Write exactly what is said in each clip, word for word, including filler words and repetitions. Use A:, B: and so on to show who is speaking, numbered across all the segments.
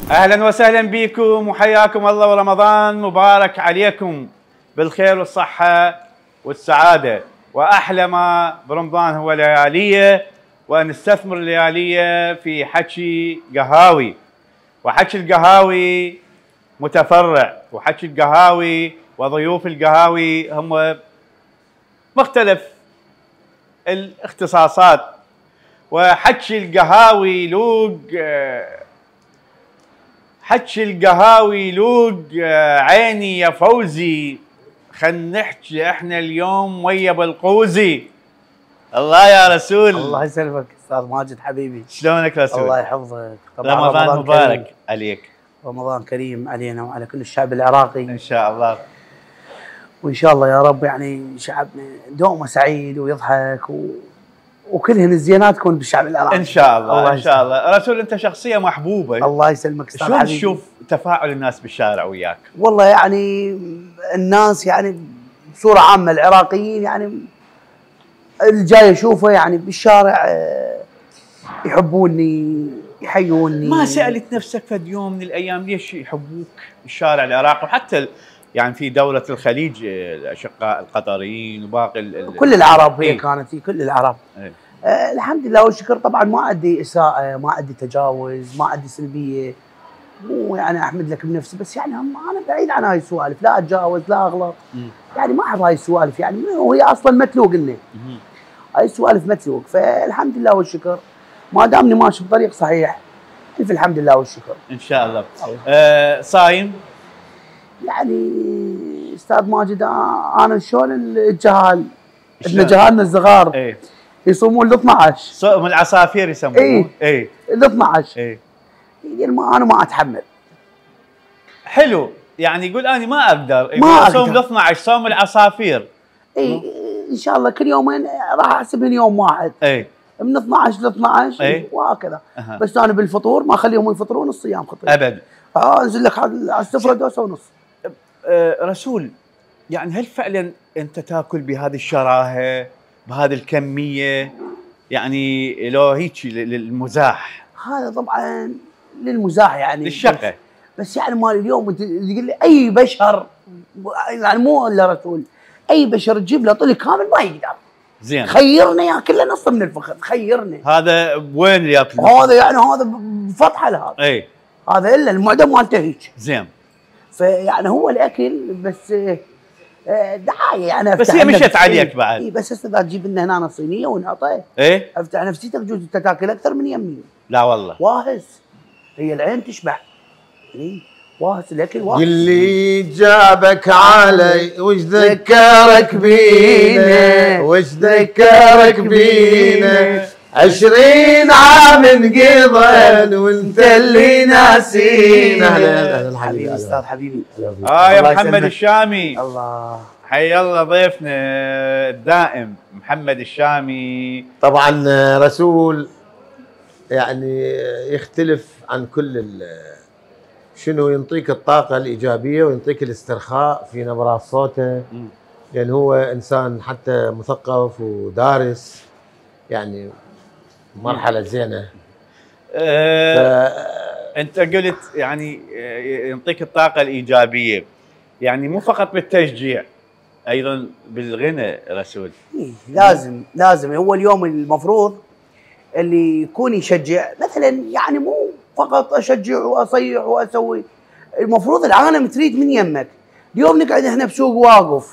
A: اهلا وسهلا بكم وحياكم الله، ورمضان مبارك عليكم بالخير والصحه والسعاده. واحلى ما برمضان هو لياليه، ونستثمر اللياليه في حكي قهاوي. وحكي القهاوي متفرع، وحكي القهاوي وضيوف القهاوي هم مختلف الاختصاصات. وحكي القهاوي لوق حكي القهاوي لوق عيني يا فوزي. خل نحكي احنا اليوم ويا بالقوزي. الله يا رسول.
B: الله يسلمك استاذ ماجد حبيبي.
A: شلونك رسول؟
B: الله يحفظك.
A: رمضان, رمضان مبارك كريم عليك.
B: رمضان كريم علينا وعلى كل الشعب العراقي
A: ان شاء الله.
B: وان شاء الله يا رب يعني شعبنا دومه سعيد ويضحك و... وكلهن الزينات تكون بالشعب العراقي
A: ان شاء الله.
B: الله
A: ان شاء الله. رسول انت شخصيه محبوبه.
B: الله يسلمك استاذ
A: شلون
B: حبيبي.
A: تشوف تفاعل الناس بالشارع وياك؟
B: والله يعني الناس يعني بصوره عامه العراقيين يعني اللي جاي اشوفه يعني بالشارع يحبوني يحيوني.
A: ما سالت نفسك فد يوم من الايام ليش يحبوك الشارع العراقي، وحتى يعني في دوله الخليج الاشقاء القطريين وباقي ال
B: كل العرب هي إيه؟ كانت في كل العرب.
A: إيه؟
B: آه الحمد لله والشكر. طبعا ما عندي اساءه، ما عندي تجاوز، ما عندي سلبيه. مو يعني احمد لك بنفسي، بس يعني انا بعيد عن هاي السوالف، لا اتجاوز لا اغلط. مم. يعني ما احب هاي السوالف، يعني وهي اصلا متلوق لنا. هاي السوالف متلوق، فالحمد لله والشكر ما دامني ماشي بطريق صحيح. الف الحمد لله والشكر.
A: ان شاء الله. أه صايم؟
B: يعني استاذ ماجد انا شلون الجهال؟ ان جهالنا الصغار
A: ايه
B: يصومون ال اثنعش.
A: صوم العصافير يسمونه.
B: ايه
A: ايه
B: ال اثنعش.
A: ايه
B: ما انا ما اتحمل.
A: حلو، يعني يقول انا ما اقدر.
B: ما اقدر
A: صوم ال اثنعش صوم العصافير.
B: اي ان شاء الله كل يومين راح احسبهن يوم واحد.
A: اي
B: من اثنعش ل اثنعش
A: اي
B: وهكذا.
A: أه.
B: بس انا بالفطور ما اخليهم يفطرون الصيام خطير
A: ابد.
B: اه انزل لك على السفره دوسه ونص.
A: أه رسول، يعني هل فعلا انت تاكل بهذه الشراهه بهذه الكميه؟ يعني لو هيك للمزاح؟
B: هذا طبعا للمزاح يعني
A: للشقه.
B: بس يعني مال اليوم انت تقول لي اي بشر، يعني مو الا رسول، اي بشر تجيب له طلق كامل ما يقدر.
A: زين.
B: خيرنا ياكل له نص من الفخذ، خيرنا.
A: هذا وين اللي ياكل؟
B: هذا يعني هذا بفتحه لهذا.
A: اي
B: هذا الا المعده مالته هيك.
A: زين.
B: فيعني هو الاكل بس دعايه يعني.
A: بس هي مشت عليك بعد.
B: اي بس هسه اذا تجيب لنا هنا صينيه ونعطيه.
A: ايه
B: افتح نفسيتك جوز انت تاكل اكثر من يمي.
A: لا والله
B: واهس، هي العين تشبع. اي واهس الاكل واهس.
C: اللي جابك علي وش ذكرك بينا، وش ذكرك بينا، عشرين عام انقضى وانت اللي ناسينا.
B: حبيبي استاذ حبيبي.
A: اه يا محمد الشامي.
B: الله
A: حي الله ضيفنا الدائم محمد الشامي.
C: طبعا رسول يعني يختلف عن كل شنو، ينطيك الطاقة الإيجابية وينطيك الاسترخاء في نبرات صوته، لأن يعني هو إنسان حتى مثقف ودارس، يعني مرحلة زينة.
A: أه ف... أنت قلت يعني ينطيك الطاقة الإيجابية، يعني مو فقط بالتشجيع، أيضا بالغنى رسول.
B: إيه لازم لازم. هو اليوم المفروض اللي يكون يشجع مثلا، يعني مو فقط اشجع واصيح واسوي. المفروض العالم تريد من يمك. اليوم نقعد احنا بسوق واقف،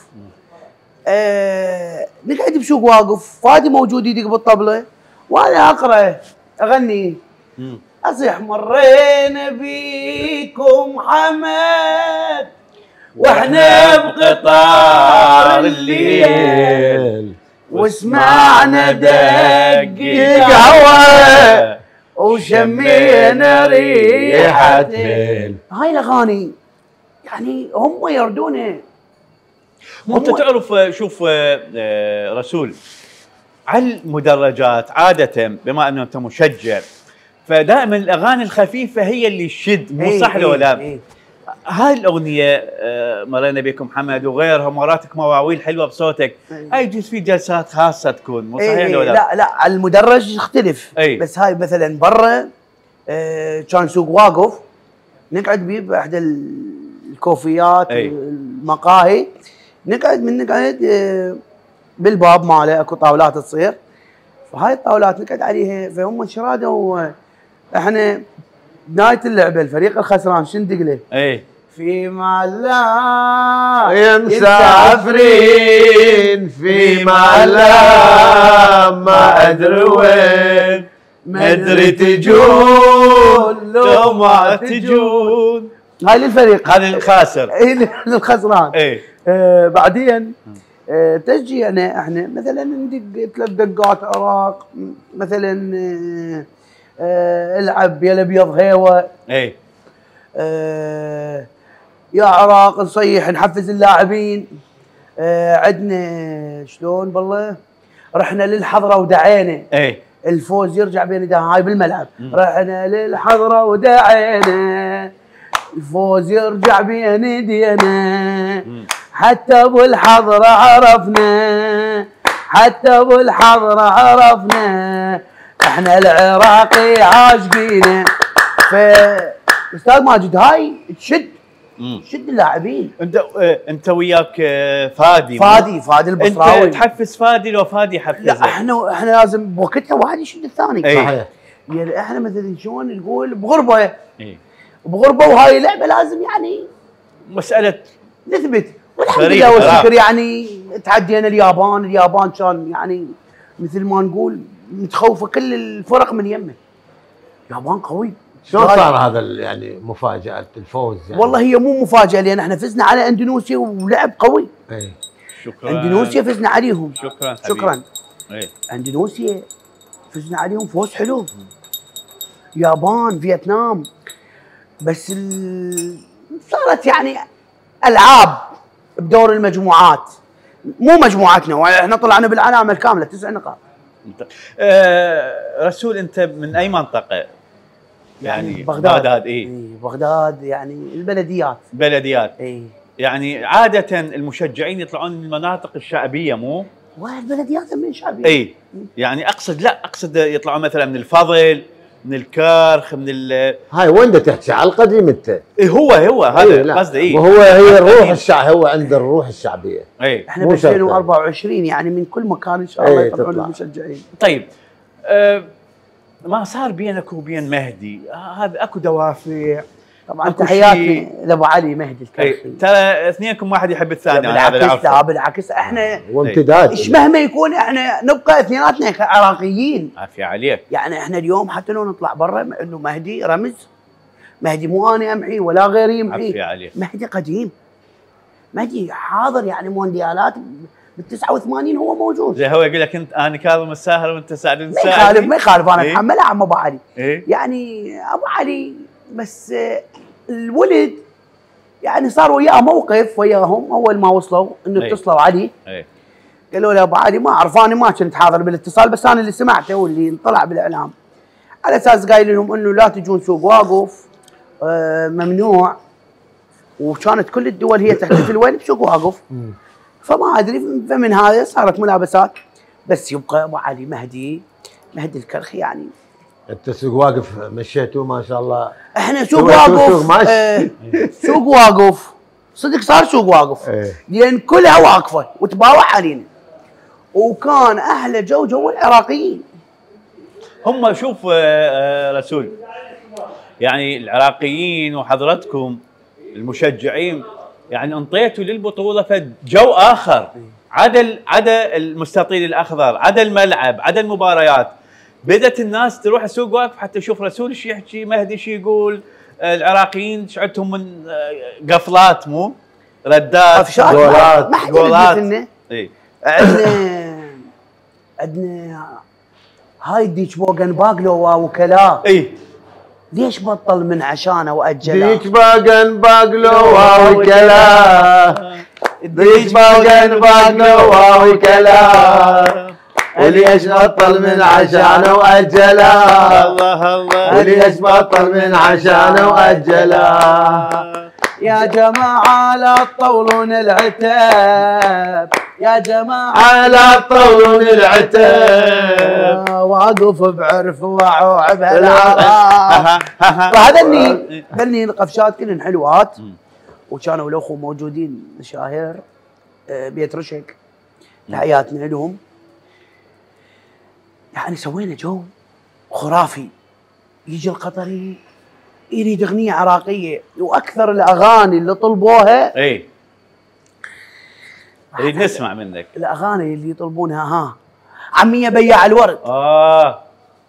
B: آه نقعد بسوق واقف، فادي موجود يدق بالطبله وانا اقرا اغني م. اصيح مرينا بيكم حمد واحنا بقطار الليل وسمعنا دق قهوه وشمينا ريحتين. هاي الاغاني يعني هم يردونه.
A: انت تعرف شوف رسول على المدرجات عاده، بما انه انت مشجع فدائما الاغاني الخفيفه هي اللي تشد، مو صح لو لا؟ هاي الاغنيه مرينا بكم حمد وغيرها مراتك مواويل حلوه بصوتك، هاي يجوز في جلسات خاصه تكون، مو صحيح لو لا؟
B: لا لا على المدرج يختلف.
A: أي.
B: بس هاي مثلا برا آه كان سوق واقف نقعد بيه باحدى الكوفيات
A: أي.
B: المقاهي، نقعد من نقعد بالباب ماله اكو طاولات تصير، فهاي الطاولات نقعد عليها. فهم شرادوا احنا نهايه اللعبه الفريق الخسران شندق له
A: اي
B: فيما لا
C: يا مسافرين فيما لا ما ادري وين، ما ادري تجون
A: لو ما تجون.
B: هاي للفريق
A: هذا الخاسر.
B: اي للخسران.
A: اي
B: آه بعدين آه تجي انا احنا مثلا ندق ثلاث دقات عراق، مثلا آه آه العب يا الابيض هيوه.
A: اي
B: آه يا عراق نصيح نحفز اللاعبين. آه عندنا شلون بالله رحنا للحضره ودعينا.
A: اي
B: الفوز يرجع بين يدينا هاي بالملعب. م. رحنا للحضره ودعينا الفوز يرجع بين يدينا، حتى ابو الحضره عرفنا، حتى ابو الحضره عرفنا، احنا العراقي عاشقينه. فاستاذ ماجد هاي تشد تشد اللاعبين.
A: انت اه انت وياك اه فادي
B: فادي فادي البصراوي.
A: انت تحفز فادي لو فادي يحفزك؟
B: لا احنا احنا لازم بوقتها واحد يشد الثاني.
A: ايه.
C: صحيح.
B: يعني احنا مثلا شلون نقول بغربه.
A: ايه.
B: بغربه وهاي لعبه لازم يعني
A: مساله
B: نثبت. والحمد لله والشكر يعني تعدينا اليابان. اليابان كان يعني مثل ما نقول متخوفه كل الفرق من يمه. اليابان قوي.
C: شلون صار هذا يعني مفاجأة الفوز يعني؟
B: والله هي مو مفاجأة لأن احنا فزنا على اندونيسيا ولعب قوي.
C: اي
A: شكرا.
B: اندونيسيا فزنا عليهم.
A: شكرا حبيبي.
B: شكرا.
A: اي
B: اندونيسيا فزنا عليهم فوز حلو. يابان فيتنام بس ال... صارت يعني ألعاب بدور المجموعات مو مجموعتنا، احنا طلعنا بالعلامة الكاملة تسع نقاط.
A: آه رسول انت من اي منطقة؟ يعني
B: بغداد.
A: بغداد. اي
B: بغداد يعني البلديات.
A: بلديات.
B: اي
A: يعني عادة المشجعين يطلعون من المناطق الشعبية مو؟
B: والبلديات من شعبية.
A: اي يعني اقصد لا اقصد يطلعون مثلا من الفضل، من الكرخ، من ال
C: هاي وين بدك تحكي على القديم انت؟
A: إيه هو هو هذا قصدي. اي
C: وهو هي الروح الشعب، هو عنده الروح الشعبية.
A: اي
B: احنا ب ألفين وأربعة وعشرين يعني من كل مكان ان شاء الله يطلعون المشجعين.
A: طيب آه ما صار بينك وبين مهدي هذا آه اكو دوافع؟
B: طبعا تحياتي لابو علي مهدي الكرخي.
A: ترى اثنينكم واحد يحب الثاني.
B: بالعكس لا بالعكس احنا
C: وامتداد
B: ايش مهما يكون احنا نبقى اثنيناتنا عراقيين.
A: عافية عليك.
B: يعني احنا اليوم حتى لو نطلع برا انه مهدي رمز. مهدي مو انا امحي ولا غيري يمحي.
A: عافية عليك.
B: مهدي قديم. مهدي حاضر يعني مونديالات بال تسعة وثمانين هو موجود.
A: زي هو يقول لك انت انا كاظم الساهر وانت سعد الساهر.
B: ما يخالف ما يخالف انا اتحملها. إيه؟ عم ابو علي.
A: إيه؟
B: يعني ابو علي بس الولد يعني صار وياه موقف وياهم اول ما وصلوا انه اتصلوا علي.
A: ايه
B: قالوا له ابو علي ما اعرف انا ما كنت حاضر بالاتصال بس انا اللي سمعته واللي طلع بالاعلام على اساس قايل لهم انه لا تجون سوق واقف آه ممنوع، وكانت كل الدول هي تحتفل وين بسوق واقف. فما ادري فمن هذا صارت ملابسات. بس يبقى ابو علي مهدي مهدي الكرخي يعني.
C: انت سوق واقف مشيتوه ما شاء الله.
B: احنا سوق واقف آه سوق واقف صدق صار سوق واقف.
C: ايه.
B: لان كلها واقفه وتباوع علينا وكان احلى جو جو العراقيين.
A: هم شوف آه رسول يعني العراقيين وحضرتكم المشجعين يعني انطيتوا للبطوله فجو اخر. عدا عدا المستطيل الاخضر، عدا الملعب، عدا المباريات، بدت الناس تروح السوق واقف حتى تشوف رسول ايش يحكي، مهدي ايش يقول. العراقيين شعتهم من قفلات مو ردات
B: جولات ما حد يدري.
A: اي
B: عندنا عندنا هاي ديش بوغن باقلو وكلاء.
A: اي
B: ليش بطل من عشانه واجله؟
C: ديش بوغن باقلو وكلاء ديش بوغن باقلو وكلاء وليش بطل من عشانه واجله.
A: الله الله
C: وليش بطل من عشانه واجله.
B: يا جماعة لا تطولون العتاب يا جماعة
C: على طول العتاب
B: واقف بعرف وعوع بهالعراق. فهذني ذني القفشات كلهن حلوات، وكانوا الاخوه موجودين مشاهير بيت رشك، تحياتنا لهم. يعني سوينا جو خرافي. يجي القطري يريد اغنيه عراقيه، واكثر الاغاني اللي طلبوها
A: اي نريد نسمع منك.
B: الاغاني اللي يطلبونها ها عمي يا بياع الورد.
A: اه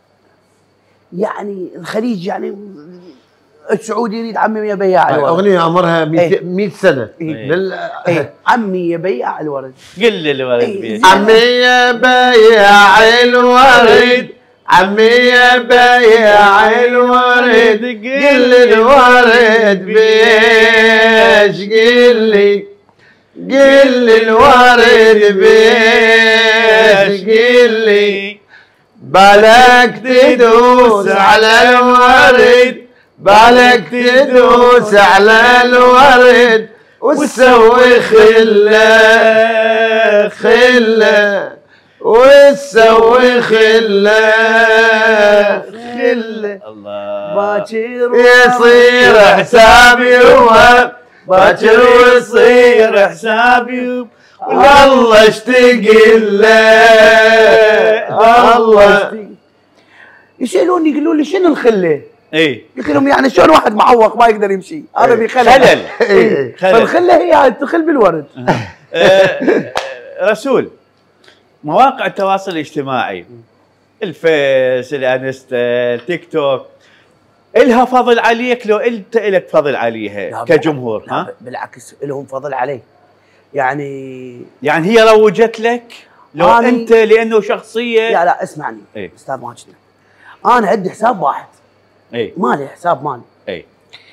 B: يعني الخليج يعني السعودي يريد عمي يا بياع الورد.
C: اغنيه عمرها مئة سنه.
B: إيه.
C: لل...
B: إيه. عمي يا بياع الورد.
A: قل لي الولد
B: إيه.
A: بيت.
C: عمي يا بياع الورد، عمي يا بياع الورد، قل الورد بيش، قل لي قل الورد بيش، قل لي بالك تدوس على الورد، بالك تدوس على الورد وتسوي خله خله وتسوي خله خله.
A: الله
B: باكر
C: يصير حسابي هو، باكر ويصير
A: حسابي
C: والله اشتاق له الله.
B: يسالوني يقولوا لي شنو الخله؟
A: اي
B: قلت لهم يعني شلون واحد معوق ما يقدر يمشي، هذا بخلل.
A: خلل.
B: إيه.
A: خلل.
B: فالخله هي تخل بالورد.
A: آه، رسول، مواقع التواصل الاجتماعي، الفيس، الانستا، التيك توك، الها فضل عليك لو انت الك فضل عليها كجمهور؟
B: لا
A: ها
B: بالعكس لهم فضل علي. يعني
A: يعني هي روجت لك لو
B: أنا
A: انت لانه شخصيه؟
B: لا لا اسمعني
A: ايه؟
B: استاذ ماجد، انا عندي حساب واحد،
A: اي
B: مالي حساب مالي.
A: اي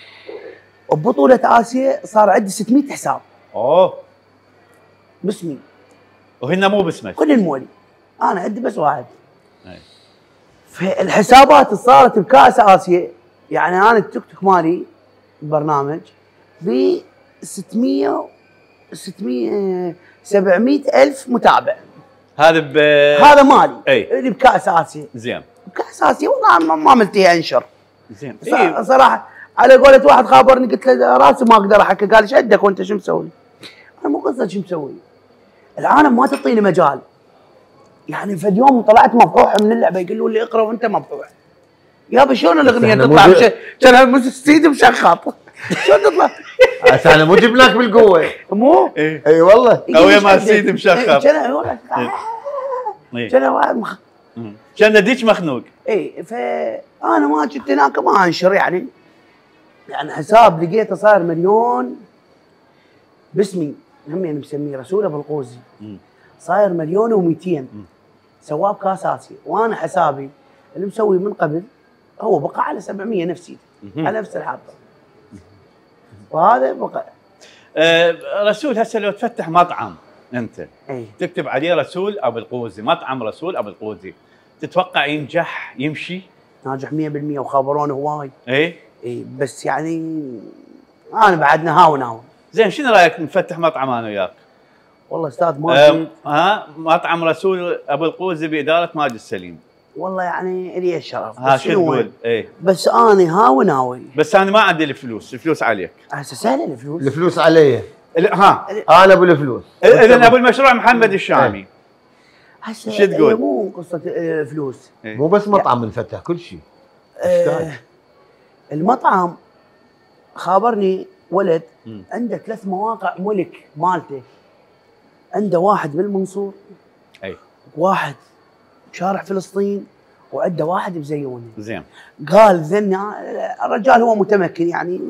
B: ببطولة اسيا صار عندي ستمئة حساب
A: اوه
B: باسمي،
A: وهن مو باسمك؟
B: كل المولي، انا عندي بس واحد.
A: أي.
B: فالحسابات اللي صارت بكاس اسيا، يعني انا التيك توك مالي البرنامج ب ستمئة ستمئة سبعمئة الف متابع.
A: هذا ب
B: هذا مالي
A: اي
B: اللي بكاس اسيا.
A: زين
B: بكاس اسيا والله ما ما عملتها انشر.
A: زين
B: ص-
A: إيه.
B: صراحه على قولة واحد خابرني، قلت له راسي ما اقدر احكي، قال ايش عندك وانت شو مسوي؟ انا مو قصه شو مسوي، العالم ما تعطيني مجال. يعني في يوم طلعت مفضوح من اللعبه يقولوا لي اقرا وانت مفضوح. يابا شلون الاغنيه
C: إحنا
B: تطلع
C: مو
B: مش... كان سيدي مشخط شلون تطلع؟
C: هسه انا مو جبناك بالقوه.
B: مو
A: ايه
C: اي والله.
A: قوية مع سيدي مشخط.
B: كان والله
A: إيه.
B: كان واحد مخ...
A: مم. كان ديك مخنوق.
B: اي فانا ما كنت هناك ما انشر يعني. يعني حساب لقيته صار مليون باسمي، هم يعني مسميه رسول ابو القوزي،
A: مم.
B: صاير مليون ومئتين سواه بكاس اسيا، وانا حسابي اللي مسوي من قبل هو بقى على سبعمئة نفسي
A: مم.
B: على نفس الحاطه. وهذا بقى
A: آه رسول، هسه لو تفتح مطعم انت
B: اي
A: تكتب عليه رسول ابو القوزي، مطعم رسول ابو القوزي، تتوقع ينجح يمشي؟
B: ناجح مئة بالمئة وخابرونه هواي.
A: اي
B: اي بس يعني انا بعد نهاون هاون.
A: زين، شنو رايك نفتح مطعم انا وياك؟
B: والله استاذ ماجد،
A: ها مطعم رسول ابو القوزي باداره ماجد سليم.
B: والله يعني لي الشرف.
A: ها
B: بس
A: شو
B: شنو
A: تقول؟ اي
B: بس انا هاوي ناوي.
A: بس انا ما عندي الفلوس، الفلوس عليك.
B: هسه سهله الفلوس.
C: الفلوس علي،
A: ال- ها
C: انا ابو الفلوس.
A: اذا ابو المشروع محمد الشامي.
B: هسه
A: شو تقول؟
B: هي مو قصه آه، فلوس.
A: إيه.
C: مو بس مطعم انفتح كل شيء.
B: آه المطعم خابرني ولد
A: مم.
B: عنده ثلاث مواقع ملك مالته، عنده واحد بالمنصور،
A: اي
B: واحد بشارع فلسطين، وعنده واحد بزيونه.
A: زين.
B: قال ذني الرجال هو متمكن يعني.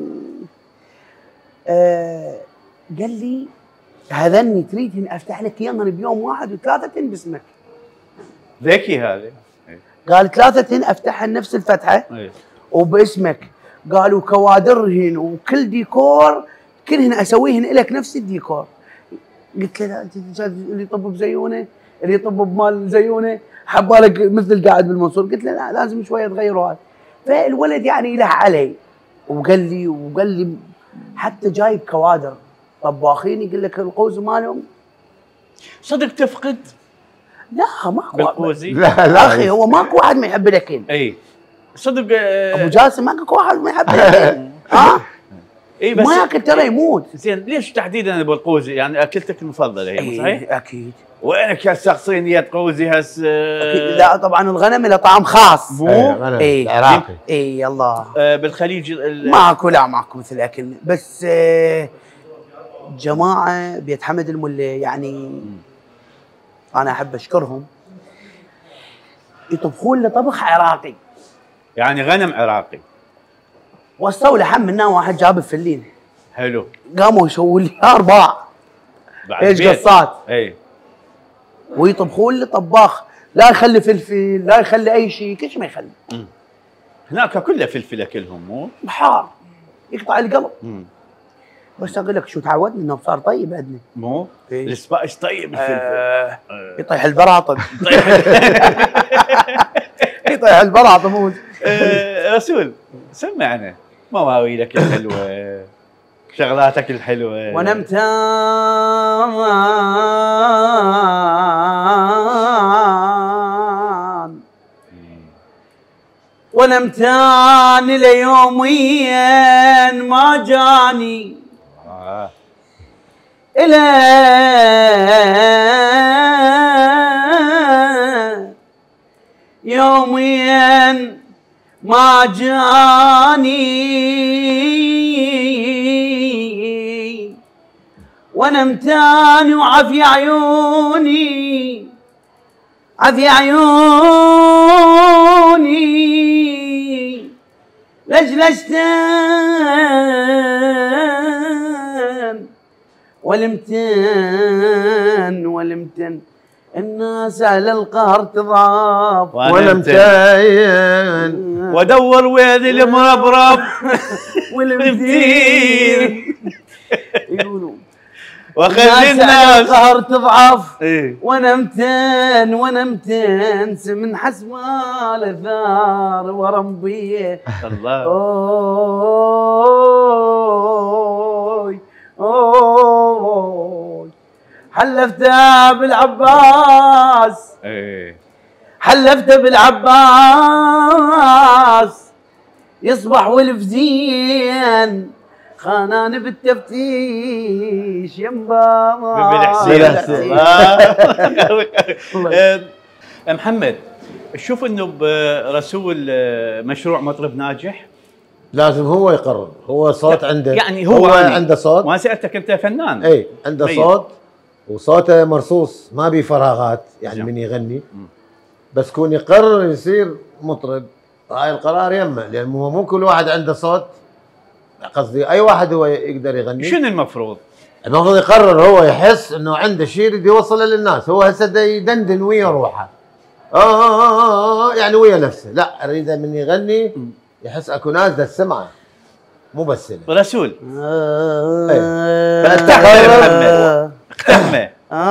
B: آه قال لي هذني تريد افتح لك اياهن بيوم واحد وثلاثه باسمك.
A: ذكي هذا. إيه.
B: قال ثلاثه افتحها نفس الفتحه
A: إيه.
B: وباسمك. قالوا كوادرهن وكل ديكور كلهن اسويهن لك نفس الديكور. قلت له لا، انت اللي يطب بزيونه، اللي يطب بمال زيونه، حبالك مثل قاعد بالمنصور. قلت له لا، لازم شويه تغيروا هذا. فالولد يعني له علي، وقال لي وقال لي حتى جايب كوادر طباخين، يقول لك القوز مالهم
A: صدق تفقد
B: لا ماكو
A: بالقوزي؟
C: لا لا
B: اخي هو ماكو واحد ما يحب الاكل.
A: اي صدق. آه
B: ابو جاسم ماكو واحد ما يحب الاكل. ها
A: اي بس
B: ما ياكل ترى يموت.
A: زين ليش تحديدا بالقوزي؟ يعني اكلتك المفضله هي صحيح؟
B: إيه اكيد.
A: وينك هسه صينيه قوزي هسه؟
B: أكيد. لا طبعا الغنم له طعم خاص.
A: مو
B: اي
C: العراقي.
B: اي الله.
A: آه بالخليج ال-
B: ماكو لا ماكو مثل الاكل بس آه جماعه بيت حمد المله يعني انا احب اشكرهم يطبخون لي طبخ عراقي.
A: يعني غنم عراقي.
B: وصلوا لحم منا واحد جاب الفلين
A: حلو.
B: قاموا يسووا لي ارباع
A: بعد
B: ايش
A: بيت.
B: قصات
A: اي
B: ويطبخون لي طباخ لا يخلي فلفل لا يخلي اي شيء كل شيء ما يخلي.
A: هناك كله فلفل اكلهم مو؟
B: حار يقطع القلب.
A: مم.
B: بس اقول لك شو تعودنا انه صار طيب عندنا.
A: مو؟
B: إيه.
A: السبايس طيب الفلفل.
B: آه يطيح البراطم. يطيح البراطم.
A: آه رسول سمعنا مواويلك الحلوه شغلاتك الحلوه.
B: وانا متان وانا متان ليوميا ما جاني
A: آه.
B: إلى يوميا ما جاني وانا متاني وعافية عيوني عافية عيوني لجلجتن والمتن والمتن الناس على القهر تضاف
C: وانا متاين
A: وادور وين المربرب
B: والمتين يقولوا
A: وخلي
B: الناس على
A: الناس.
B: القهر تضعف
A: ايه
B: وانا متن وانا متن من حسب الاثار ورمبيه
A: الله.
B: اوي اوي حلفتها بالعباس
A: ايه
B: حلفت بالعباس يصبح والفزين خانان بالتفتيش يمبا
A: بالحسين. آه، محمد شوف انه برسول آه، مشروع مطرب ناجح.
C: لازم هو يقرر. هو صوت عنده
A: يعني هو,
C: هو
A: يعني
C: عنده صوت.
A: ما سالتك انت فنان.
C: اي عنده
A: ميت.
C: صوت وصوته مرصوص ما بي فراغات يعني
A: جم.
C: من يغني. بس كون يقرر يصير مطرب هاي القرار يمه لان هو مو كل واحد عنده صوت. قصدي اي واحد هو يقدر يغني.
A: شنو المفروض؟
C: المفروض يقرر هو يحس انه عنده شيء يريد يوصله للناس. هو هسه دا يدندن ويا روحه آه, آه, آه يعني ويا نفسه. لا اريده من يغني يحس اكو ناس دا تسمعه مو بس له.
A: رسول
B: آه
A: فاستحمل يا محمد اقتحمه.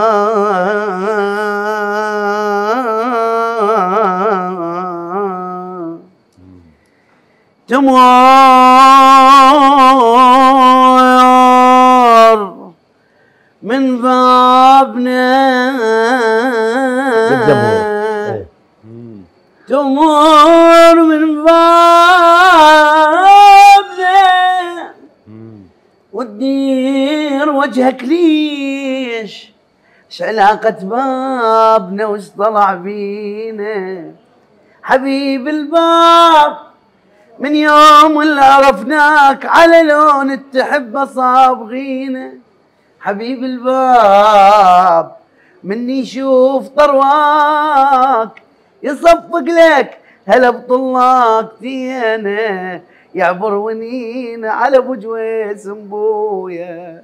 B: تمر من بابنا
C: بالجمهور. إيه.
B: تمر من بابنا وتدير وجهك ليش ايش علاقة بابنا وش طلع بينا حبيب الباب من يوم اللي عرفناك على لون التحبة صابغينا حبيب الباب مني يشوف طرواك يصفق لك هلا بطلاك تينا يعبر ونينا على ابو جويس مبويا.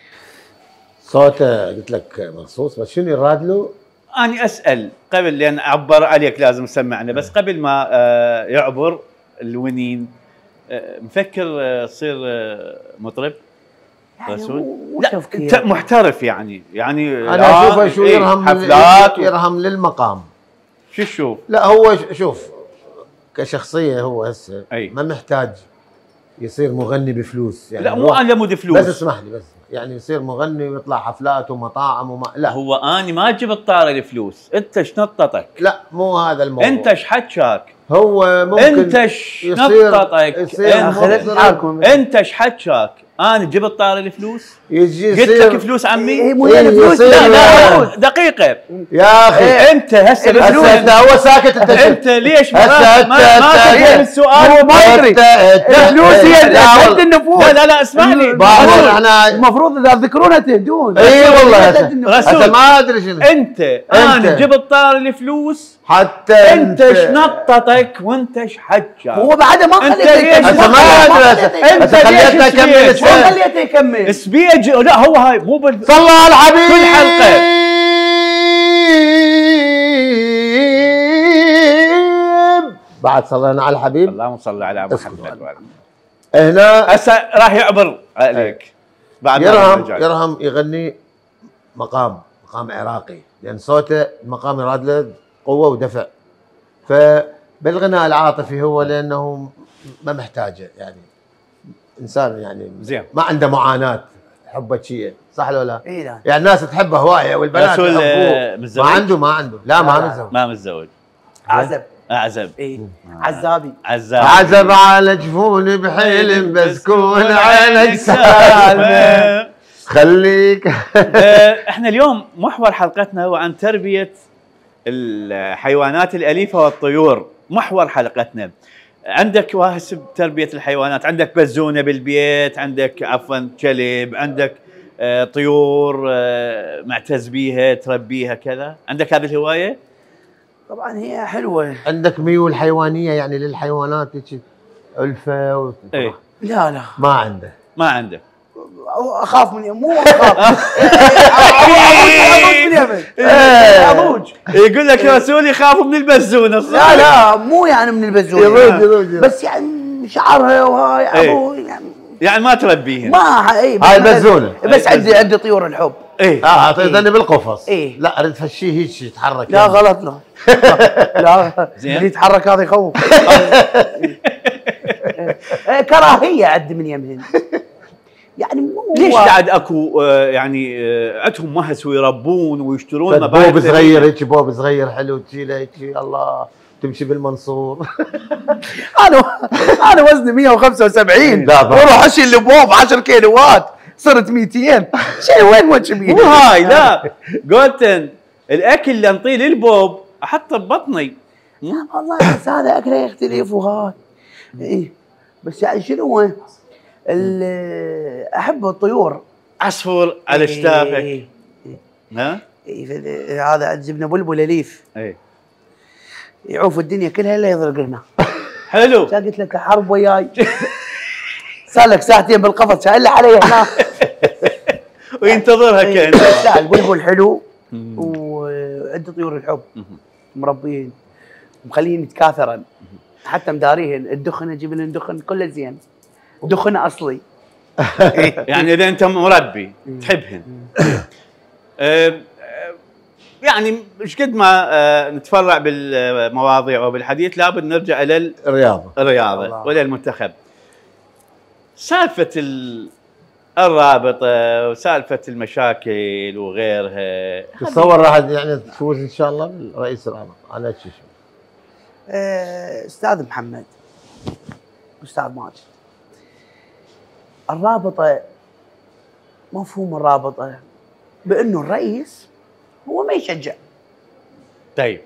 C: صوته قلت لك مخصوص بس شنو يراد له؟
A: اني اسال قبل لان عبر عليك لازم سمعنا بس قبل ما آه يعبر الونين آه مفكر آه تصير آه مطرب رسول؟ لا انت محترف يعني يعني
C: انا اشوفه شو
A: إيه
C: يرهم
A: حفلات و...
C: يرهم للمقام.
A: شو تشوف؟
C: لا هو شوف كشخصيه هو هسه
A: أي.
C: ما محتاج يصير مغني بفلوس يعني.
A: لا مو على مود فلوس
C: بس اسمح لي بس يعني يصير مغني ويطلع حفلات ومطاعم وما لا.
A: هو انا ما جبت طار الفلوس، انت ايش نططك؟
C: لا مو هذا الموضوع.
A: انت ايش حكاك؟
C: هو ممكن
A: انت ايش نططك؟ انت انت ايش حكاك؟ انا جبت طار الفلوس؟
C: يجي
A: قلت لك فلوس عمي؟
B: إيه مو هي الفلوس.
A: لا لا دقيقة
C: يا اخي
A: إيه انت هسه الفلوس
C: هسه هو ساكت انت
A: انت ليش ما
C: هسه
A: ما ما تفهم السؤال؟
B: هو ما يدري الفلوس هي قد النفوس.
A: لا لا لا اسمعني
C: احنا
B: المفروض اذا تذكرونها تهدون.
C: اي والله
A: رسول
C: ما ادري شنو
A: انت انا جبت طار الفلوس
C: حتى
A: انت ايش نططك وانت ايش حكاك؟
B: هو بعدها ما
A: انت
B: خليته
A: ليش
B: يكمل.
C: ما ادري
A: انت
C: خليته
A: ليش
C: يكمل
A: سبيج؟
B: ما خليته يكمل.
A: سبيج لا هو هاي مو بال
C: صلى على الحبيب
A: كل حلقة.
C: بعد صلينا على الحبيب.
A: اللهم صل على محمد.
C: هنا
A: هسه راح يعبر عليك بعد
C: يرهم يرهم يغني مقام مقام عراقي، لان صوته المقام يراد له قوه ودفع. فبالغناء العاطفي هو لانه ما محتاجه، يعني انسان يعني
A: زين
C: ما عنده معاناه حبه شيء، صح ولا لا؟
B: اي لا
C: يعني الناس تحبه هوايه والبنات
A: رسول
C: يحبوه.
A: متزوج؟
C: ما عنده ما عنده لا ما
B: لا، لا.
C: متزوج.
A: ما متزوج.
B: عزب.
A: اعزب.
B: اي عزابي.
A: عزاب.
C: عزب على جفوني بحيل بسكون عينك سالمه خليك.
A: آه، احنا اليوم محور حلقتنا هو عن تربية الحيوانات الأليفة والطيور. محور حلقتنا عندك وهس بتربية الحيوانات، عندك بزونة بالبيت، عندك عفوا كلب، عندك آه، طيور آه، معتز بيها تربيها كذا، عندك هذه الهواية؟
B: طبعا هي حلوه.
C: عندك ميول حيوانيه يعني للحيوانات هيك ألفة و...
A: ايه
B: لا لا
C: ما عنده
A: ما عنده.
B: اخاف من مو اخاف اضوج من اليمن. اضوج.
A: يقول لك رسول يخافوا من البزونة.
B: لا لا مو يعني من البزون
C: يضوج يضوج
B: بس يعني شعرها وهاي ابو يعني
A: يعني ما تربيهن.
B: ما اي
C: هاي البزونة.
B: بس عندي عندي طيور الحب.
A: ايه
C: اه اعطيتني بالقفص.
B: إيه.
C: لا اريد فشيه هيك يتحرك.
B: لا
C: يعني.
B: غلط لا لا اللي يتحرك هذا يخوف. إيه، كراهيه عندي من يمهن يعني مو
A: ليش قاعد اكو آه، يعني آه، عندهم مهس ويربون ويشترون
C: بوب صغير هيك بوب صغير حلو تشيله هيك الله تمشي بالمنصور.
B: انا انا وزني مية وخمسة وسبعين
C: لا طبعا.
B: واروح اشيل البوب عشرة كيلوات صرت مئتين شيء وين وجه بيه.
A: مو هاي لا جولتن الاكل اللي انطيه للبوب احطه ببطني.
B: لا والله بس هذا اكله يختلف وهاي ايه بس يعني شنو ال- احب الطيور.
A: عصفور على شتافك.
B: إيه
A: ها؟
B: إيه فد- هذا عجبنا بلبل اليف
A: ايه
B: يعوف الدنيا كلها الا يضرق لنا.
A: حلو.
B: كان قلت لك حرب وياي صار لك ساعتين بالقفص شايل علي هنا
A: وينتظرها
B: إيه،
A: كان.
B: لا البلبل حلو وعندي طيور الحب مربيين مخليين يتكاثرن حتى مداريهن الدخن اجيب لهم دخن كله زين دخن اصلي.
A: يعني اذا انت مربي تحبهن. آه، آه، يعني مش قد ما آه، نتفرع بالمواضيع وبالحديث لابد نرجع الى
C: الرياضه
A: الرياضه والى المنتخب. سالفه ال- الرابطه وسالفه المشاكل وغيرها.
C: تتصور راح يعني تفوز ان شاء الله بالرئيس الرابطه على شو شو
B: آه، استاذ محمد استاذ ماجد الرابطه مفهوم الرابطه بانه الرئيس هو ما يشجع.
A: طيب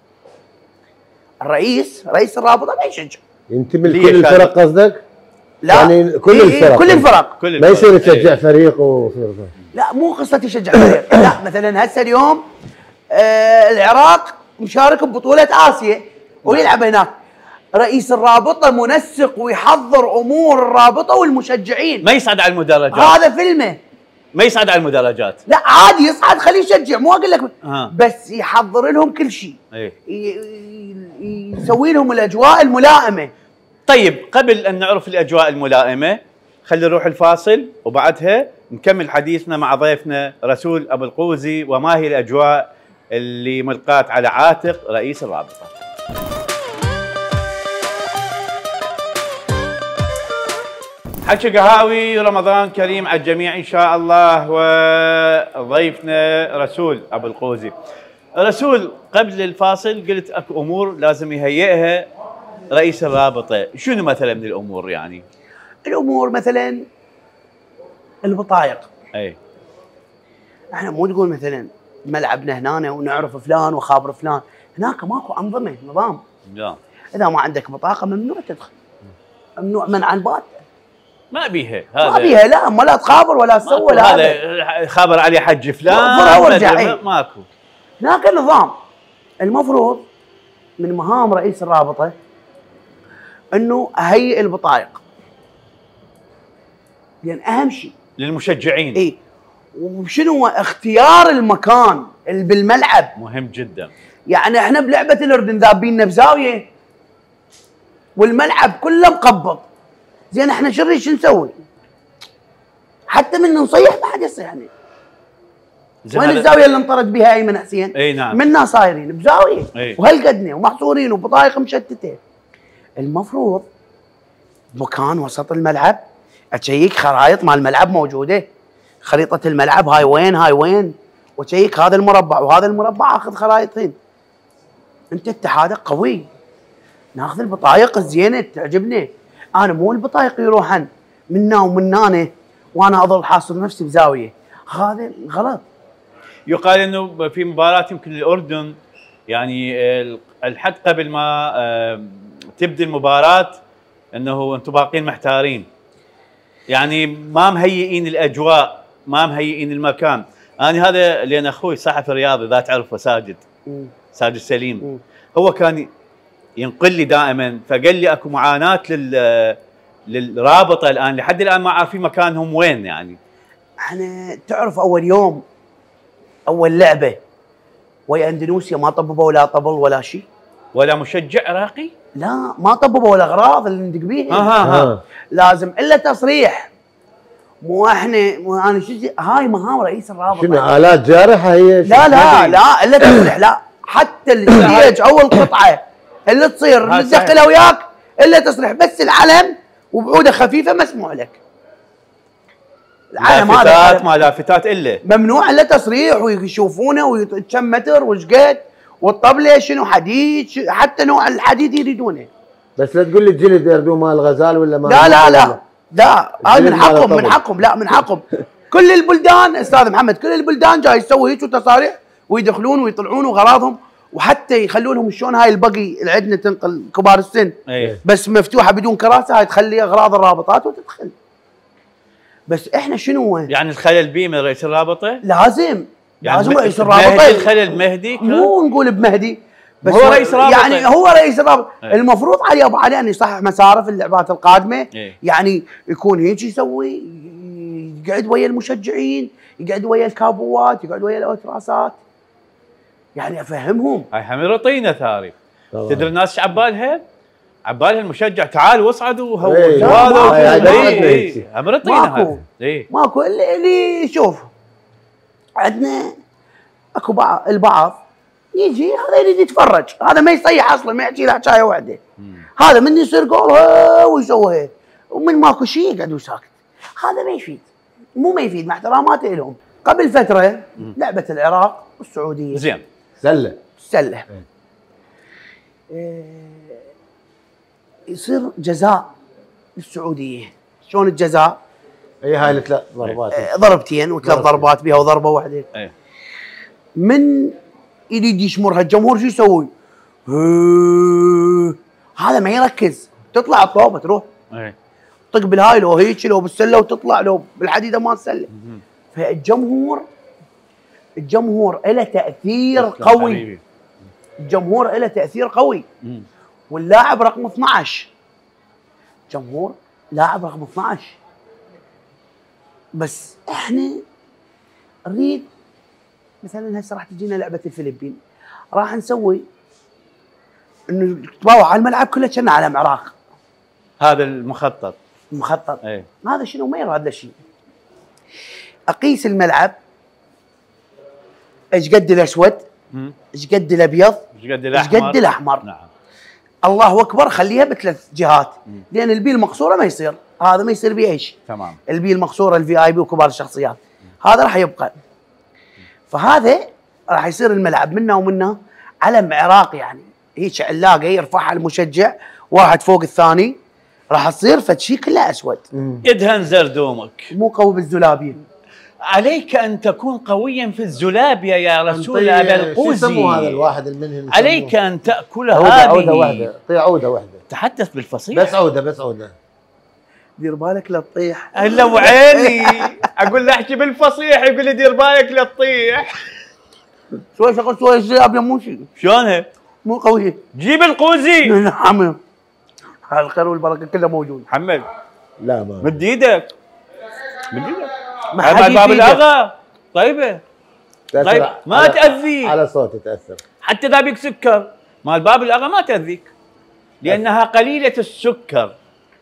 B: الرئيس رئيس الرابطه ما يشجع.
C: ينتمي
A: ليه
C: لكل
A: شاطر؟
C: الفرق قصدك؟
B: لا
C: يعني كل
B: إيه
C: الفرق.
B: إيه كل الفرق
A: كل
C: ما يصير
A: الفرق.
C: يشجع
A: إيه.
C: فريق ويصير
B: لا مو قصه يشجع فريق لا مثلا هسه اليوم آه العراق مشارك ببطوله اسيا ويلعب هناك رئيس الرابطه منسق ويحضر امور الرابطه والمشجعين.
A: ما يصعد على المدرجات.
B: هذا فيلمه.
A: ما يصعد على المدرجات.
B: لا عادي يصعد خليه يشجع مو اقول لك
A: آه.
B: بس يحضر لهم كل شيء.
A: ايه.
B: ي- ي- يسوي لهم الاجواء الملائمه.
A: طيب قبل ان نعرف الاجواء الملائمه خلينا نروح الفاصل وبعدها نكمل حديثنا مع ضيفنا رسول ابو القوزي وما هي الاجواء اللي ملقاة على عاتق رئيس الرابطه. حكي قهاوي، رمضان كريم على الجميع ان شاء الله. وضيفنا رسول ابو القوزي. رسول، قبل الفاصل قلت اكو امور لازم يهيئها رئيس الرابطه، شنو مثلا من الامور يعني؟
B: الامور مثلا البطايق.
A: اي
B: احنا مو تقول مثلا ملعبنا هنا ونعرف فلان وخابر فلان، هناك ماكو انظمه نظام.
A: لا،
B: اذا ما عندك بطاقه ممنوع تدخل، ممنوع منعا باتا.
A: ما بيها هذا،
B: ما بيها لا، ما لا تخابر ولا تسوي ولا
A: هذا خابر عليه حج فلان
B: فرع ورجع. ايه.
A: ماكو.
B: هناك نظام. المفروض من مهام رئيس الرابطه انه اهيئ البطايق، لان يعني اهم شيء
A: للمشجعين.
B: اي. وشنو اختيار المكان اللي بالملعب
A: مهم جدا.
B: يعني احنا بلعبه الاردن ذابيننا بزاويه والملعب كله مقبض، زين احنا شو نريد شو نسوي؟ حتى من نصيح ما حد يصيحني. وين الزاويه اللي انطرد بها ايمن حسين؟
A: اي نعم.
B: منا صايرين بزاويه
A: اي.
B: وهالقدنا ومحصورين وبطايق مشتته. المفروض مكان وسط الملعب اشيك خرائط مال الملعب موجوده، خريطه الملعب هاي وين هاي وين، وشيك هذا المربع وهذا المربع، اخذ خرائطين. انت اتحادك قوي، ناخذ البطايق الزينه تعجبني. انا مو البطايق يروحن منا ومنانه وانا اظل حاصر نفسي بزاويه، هذا غلط.
A: يقال انه في مباراه يمكن الاردن يعني الحد قبل ما تبدي المباراه انه انتم باقين محتارين، يعني ما مهيئين الاجواء، ما مهيئين المكان. انا هذا لان اخوي صحفي رياضي اذا تعرفه ساجد م. ساجد سليم م. هو كان ينقل لي دائما، فقال لي اكو معاناه لل للرابطه الان لحد الان ما عارفين مكانهم وين. يعني
B: احنا تعرف اول يوم اول لعبه ويا اندونيسيا ما طببوا ولا طبل ولا شيء،
A: ولا مشجع عراقي،
B: لا ما طببوا ولا اغراض اللي ندق بيها.
A: اها آه.
B: لازم الا تصريح. مو احنا مو انا شو هاي مهام رئيس الرابطه.
C: شنو الات جارحه هي؟
B: لا لا لا الا تصريح. لا حتى الستيج او القطعه اللي تصير ندخلها وياك الا تصريح، بس العلم وبعوده خفيفه مسموح لك.
A: العلم لافتات ما لافتات الا
B: ممنوع الا تصريح، ويشوفونه وكم متر وش قد، والطبله شنو حديد، حتى نوع الحديد يريدونه.
C: بس لا تقول لي الجلد يردوه مال الغزال ولا مال
B: لا لا لا لا هاي من حقهم من حقهم لا من حقهم. كل البلدان استاذ محمد كل البلدان جاي يسوي هيك تصاريح ويدخلون ويطلعون وغراضهم، وحتى يخلونهم شلون هاي البقي اللي عندنا تنقل كبار السن
A: أيه.
B: بس مفتوحه بدون كراسه، هاي تخلي اغراض الرابطات وتدخل. بس احنا شنو
A: يعني الخلل بيه من رئيس الرابطه؟
B: لازم
A: يعني
B: لازم رئيس الرابطه.
A: الخلل مهدي
B: مو نقول بمهدي
A: بس هو رئيس الرابطه،
B: يعني هو رئيس الرابطه.
A: أيه.
B: المفروض عليه ابو علي ان يصحح مساره في اللعبات القادمه.
A: أيه.
B: يعني يكون هيك يسوي، يقعد ويا المشجعين، يقعد ويا الكابوات، يقعد ويا الاوتراسات، يعني افهمهم.
A: هاي حمير طينه ثاري. تدري الناس ايش عبالها؟ عبالها المشجع تعال واصعدوا وهو هذا حمير طينه.
B: اي ماكو اللي, اللي شوف عندنا اكو بعض البعض يجي هذا يريد يتفرج، هذا ما يصيح اصلا، ما يحكي له حكايه وحده. هذا من يصير جول ويسوي هيك، ومن ماكو شيء يقعد وساكت. هذا ما يفيد، مو ما يفيد، مع احتراماتي لهم. قبل فتره لعبه العراق والسعوديه
A: زين
C: سله
B: سله إيه يصير جزاء للسعوديه. شلون الجزاء؟
C: اي هاي الثلاث ضربات
B: إيه ضربتين وثلاث ضربات بها وضربه واحده.
A: ايه.
B: من يريد يشمرها الجمهور شو يسوي؟ هذا ما يركز، تطلع الطوبه تروح.
A: ايه.
B: طق بالهاي لو هيك لو بالسله وتطلع لو بالحديده ما السله. فالجمهور الجمهور له تاثير قوي. حبيبي. الجمهور له تاثير قوي. مم. واللاعب رقم اثنعش جمهور لاعب رقم اثنعش. بس احنا نريد مثلا هسه راح تجينا لعبه الفلبين، راح نسوي انه تباوع على الملعب كله كنا على عراق.
A: هذا المخطط
B: المخطط
A: ايه.
B: هذا شنو ما يراد له شيء. اقيس الملعب ايش قد الاسود، ايش قد الابيض،
A: ايش قد الاحمر،
B: ايش قد الاحمر.
A: نعم.
B: الله اكبر خليها بثلاث جهات، لان البي المقصوره ما يصير، هذا ما يصير بيه اي شيء.
A: تمام.
B: البي المقصوره الفي اي بي وكبار الشخصيات، هذا راح يبقى. فهذا راح يصير الملعب منا ومنا علم عراقي، يعني هيك علاقه يرفعها المشجع واحد فوق الثاني، راح تصير فد شيء كله اسود.
A: ادهن زردومك.
B: مو قوي بالزلابيه.
A: عليك ان تكون قويا في الزلابيه يا رسول ابا القوزي.
C: شو يسموه هذا الواحد المنهن؟
A: عليك ان تاكل
C: عودة
A: هذه.
C: عودة واحدة، طيع عودة واحدة.
A: تحدث بالفصيح.
C: بس عودة بس عودة.
B: دير بالك لا تطيح.
A: هلا وعيني. اقول له احكي بالفصيح يقول لي دير بالك لا تطيح.
B: شوي شغل شوي الزلابيه مو شيء.
A: شلونها؟
B: مو قويه.
A: جيب القوزي.
B: نعم. الخير والبركه كله موجود.
A: محمد.
C: لا ما
A: مد ايدك. مد ايدك.
B: ما حد
A: باب
B: يفيدك.
A: الاغا طيبه. طيب ما تاذيك.
C: على صوتي تاثر.
A: حتى اذا بيك سكر مال باب الاغا ما تاذيك لانها قليله السكر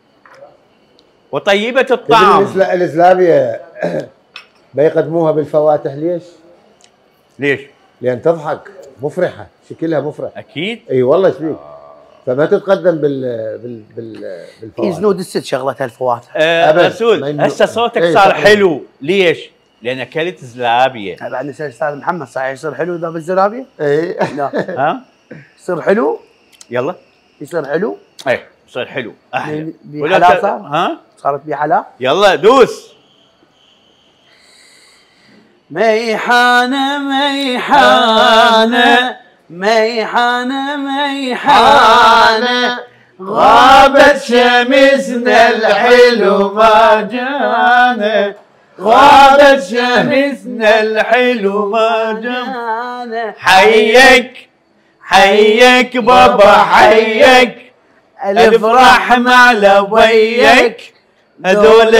A: وطيبه الطعم.
C: تدري الزلابيه بيقدموها بالفواتح ليش؟
A: ليش؟
C: لان تضحك مفرحه، شكلها مفرح.
A: اكيد.
C: اي والله ايش فيك؟ فما تتقدم بال بال بال بالفواتح.
B: يزنود الست شغلتها الفواتح.
A: آه
C: أبد.
A: رسول هسه صوتك
C: إيه
A: صار
C: تقريبا.
A: حلو، ليش؟ لان اكلت زلابيه.
B: بعد نسال استاذ محمد صحيح يصير حلو اذا بالزلابيه؟
C: اي
B: لا.
A: ها؟
B: يصير حلو؟
A: يلا.
B: يصير حلو؟
A: ايه يصير حلو احلى.
B: بي-
A: ولا
B: بحلا
A: ت-
B: صار؟
A: ها؟
B: صارت بي حلا؟
A: يلا دوس.
B: ميحانة ميحانة ميحانة ميحانة
A: غابت شمسنا الحلو ما جانا، غابت شمسنا الحلو ما جانا. حيك حيك بابا حيك، الافرح مع لبيك، هذول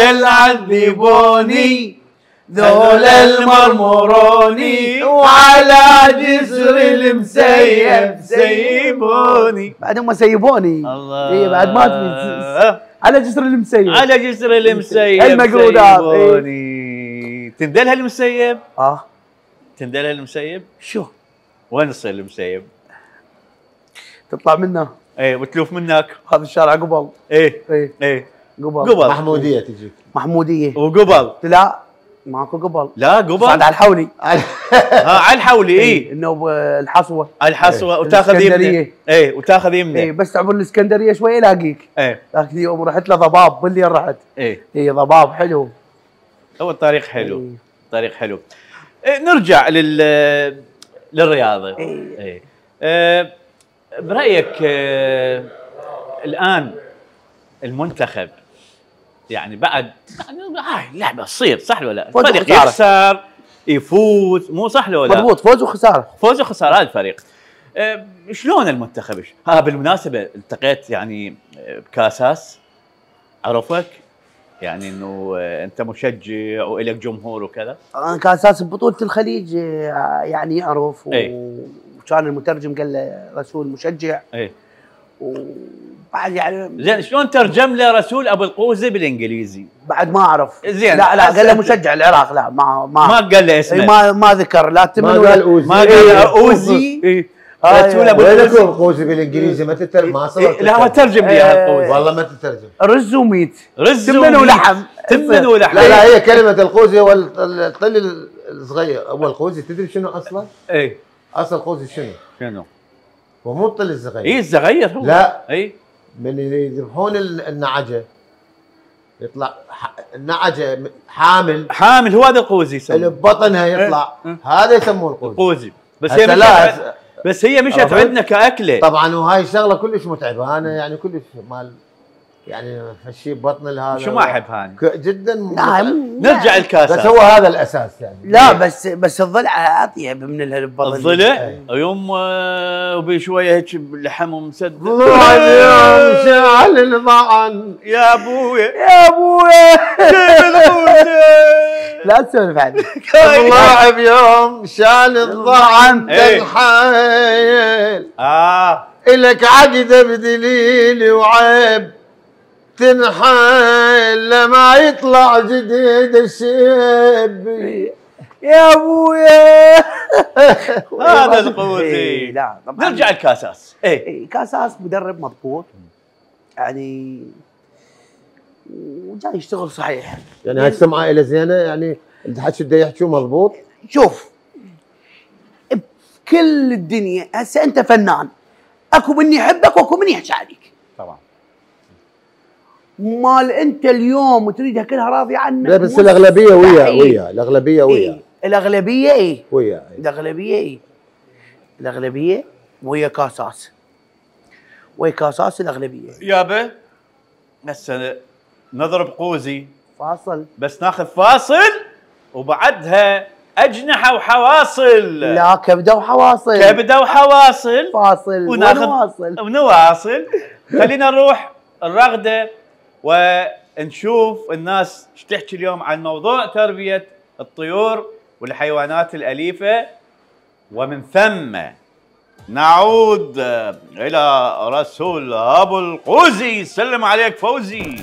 A: العذبوني ذول المرمروني، وعلى جسر المسيب سيبوني.
B: بعد هم سيبوني.
A: الله.
B: اي بعد ما تبي على جسر المسيب.
A: على جسر المسيب
B: المقعودات.
A: سيبوني. تندلها المسيب؟
B: اه
A: تندلها المسيب؟
B: شو؟
A: وين يصير المسيب؟
B: تطلع منه
A: ايه وتلوف منك.
B: هذا الشارع قبل.
A: ايه
B: ايه
A: ايه
B: قبل.
A: قبل.
C: محموديه تجيك.
B: محموديه.
A: وقبل.
B: لا ماكو قبل.
A: لا قبل.
B: صعد على الحولي.
A: ها على الحولي. ايه
B: انه الحصوه.
A: الحصوه
B: إيه.
A: وتاخذ يمنه.
B: الإسكندرية.
A: ايه وتاخذ يمنه.
B: ايه بس عبر الاسكندريه شوي الاقيك.
A: ايه
B: ذاك اليوم رحت له ضباب بالليل رحت.
A: ايه
B: اي ضباب حلو.
A: هو الطريق حلو.
B: إيه.
A: طريق حلو. إيه نرجع لل للرياضه.
B: إيه.
A: ايه آه، برايك آه، الان المنتخب يعني بعد يعني هاي اللعبه تصير صح ولا لا؟
B: فوز
A: الفريق
B: وخسارة.
A: يخسر يفوز مو صح ولا لا؟
B: مضبوط فوز وخساره.
A: فوز وخساره هذا الفريق. آه، شلون المنتخب؟ ها بالمناسبه التقيت يعني آه، بكاساس عرفك؟ يعني انه آه، انت مشجع والك جمهور وكذا.
B: انا كان اساس ببطوله الخليج آه، يعني يعرف و...
A: إيه.
B: وكان المترجم قال له رسول مشجع
A: ايه
B: وبعد يعني
A: زين شلون ترجم له رسول ابو القوزي بالانجليزي؟
B: بعد ما اعرف.
A: زين
B: لا لا قال له
A: أس-
B: مشجع العراق. لا ما ما
A: ما قال له
B: إيه
A: اسمه.
B: ما ما ذكر لا تمن
C: ما
B: ولا
C: قال اوزي.
A: ما قال له اوزي.
B: إيه.
A: رسول ابو
C: وين
A: القوزي.
C: يكون قوزي بالانجليزي ما تترجم ما صارت
A: إيه، لا هو ترجم لي
B: إيه.
A: القوزي.
C: والله ما تترجم.
B: رز وميت.
A: رز
B: تمن
A: وميت.
B: ولحم.
A: تمن ولحم.
C: لا لا هي كلمة القوزي هو الطل الصغير، هو القوزي تدري شنو اصلا؟
A: ايه
C: اصل القوزي شنو؟
A: شنو؟
C: هو مو الطل الصغير.
A: ايه الصغير هو.
C: لا.
A: اي
C: من يذبحون النعجة يطلع ح- النعجة حامل
A: حامل هو هذا القوزي
C: اللي
A: يسموه
C: ببطنها يطلع
A: إيه.
C: هذا يسموه القوزي.
A: القوزي. بس
C: هسه
A: هي مشت
C: لا،
A: ع-
C: هسه-
A: بس هي مشت
C: عرفت؟
A: عندنا كاكله.
C: طبعا وهاي الشغلة كلش متعبة، انا يعني كلش مال يعني هالشيء ببطن هذا
A: شو ما احب هاني.
C: ك- جدا
B: لا
C: متعب.
B: مو-
A: نرجع الكاسات.
C: بس هو هذا الاساس يعني.
B: لا بس بس الضلع اطيب من البطن.
A: الضلع يوم آه، وبي شويه هيك لحم ومسد.
C: طلع اليوم شعل الضعن
A: يا ابويا
B: يا ابويا
A: جيب القوزي.
B: لا تسولف عني.
C: طلع بيوم شال الضعن
A: إيه.
C: تنحيل
A: اه
C: إلك عقده بدليل وعيب تنحيل لما يطلع جديد الشيب
B: يا ابويا
A: هذا القوزي.
B: إيه لا طبعا
A: نرجع الكاساس. ايه
B: إيه كاساس مدرب مضبوط يعني وجاي يشتغل صحيح.
C: يعني هاي السمعه عائله زينه يعني الحكي بده يحكي مضبوط.
B: شوف بكل الدنيا هسه انت فنان، اكو من يحبك واكو من يحكي عليك.
A: طبعا.
B: مال انت اليوم وتريدها كلها راضيه عنك.
C: لا بس الاغلبيه ويا ويا الاغلبيه ويا
B: إيه؟ الاغلبيه ايه؟
C: ويا
B: الاغلبيه ايه؟ الاغلبيه ويا كاساس. ويا كاساس الاغلبيه.
A: يابا هسه نضرب قوزي
B: فاصل
A: بس ناخذ فاصل وبعدها اجنحه وحواصل.
B: لا كبده وحواصل.
A: كبده وحواصل.
B: فاصل
A: وناخذ
B: ونواصل
A: ونواصل. خلينا نروح الرغده ونشوف الناس ايش تحكي اليوم عن موضوع تربيه الطيور والحيوانات الاليفه، ومن ثم نعود الى رسول ابو القوزي. سلم عليك فوزي.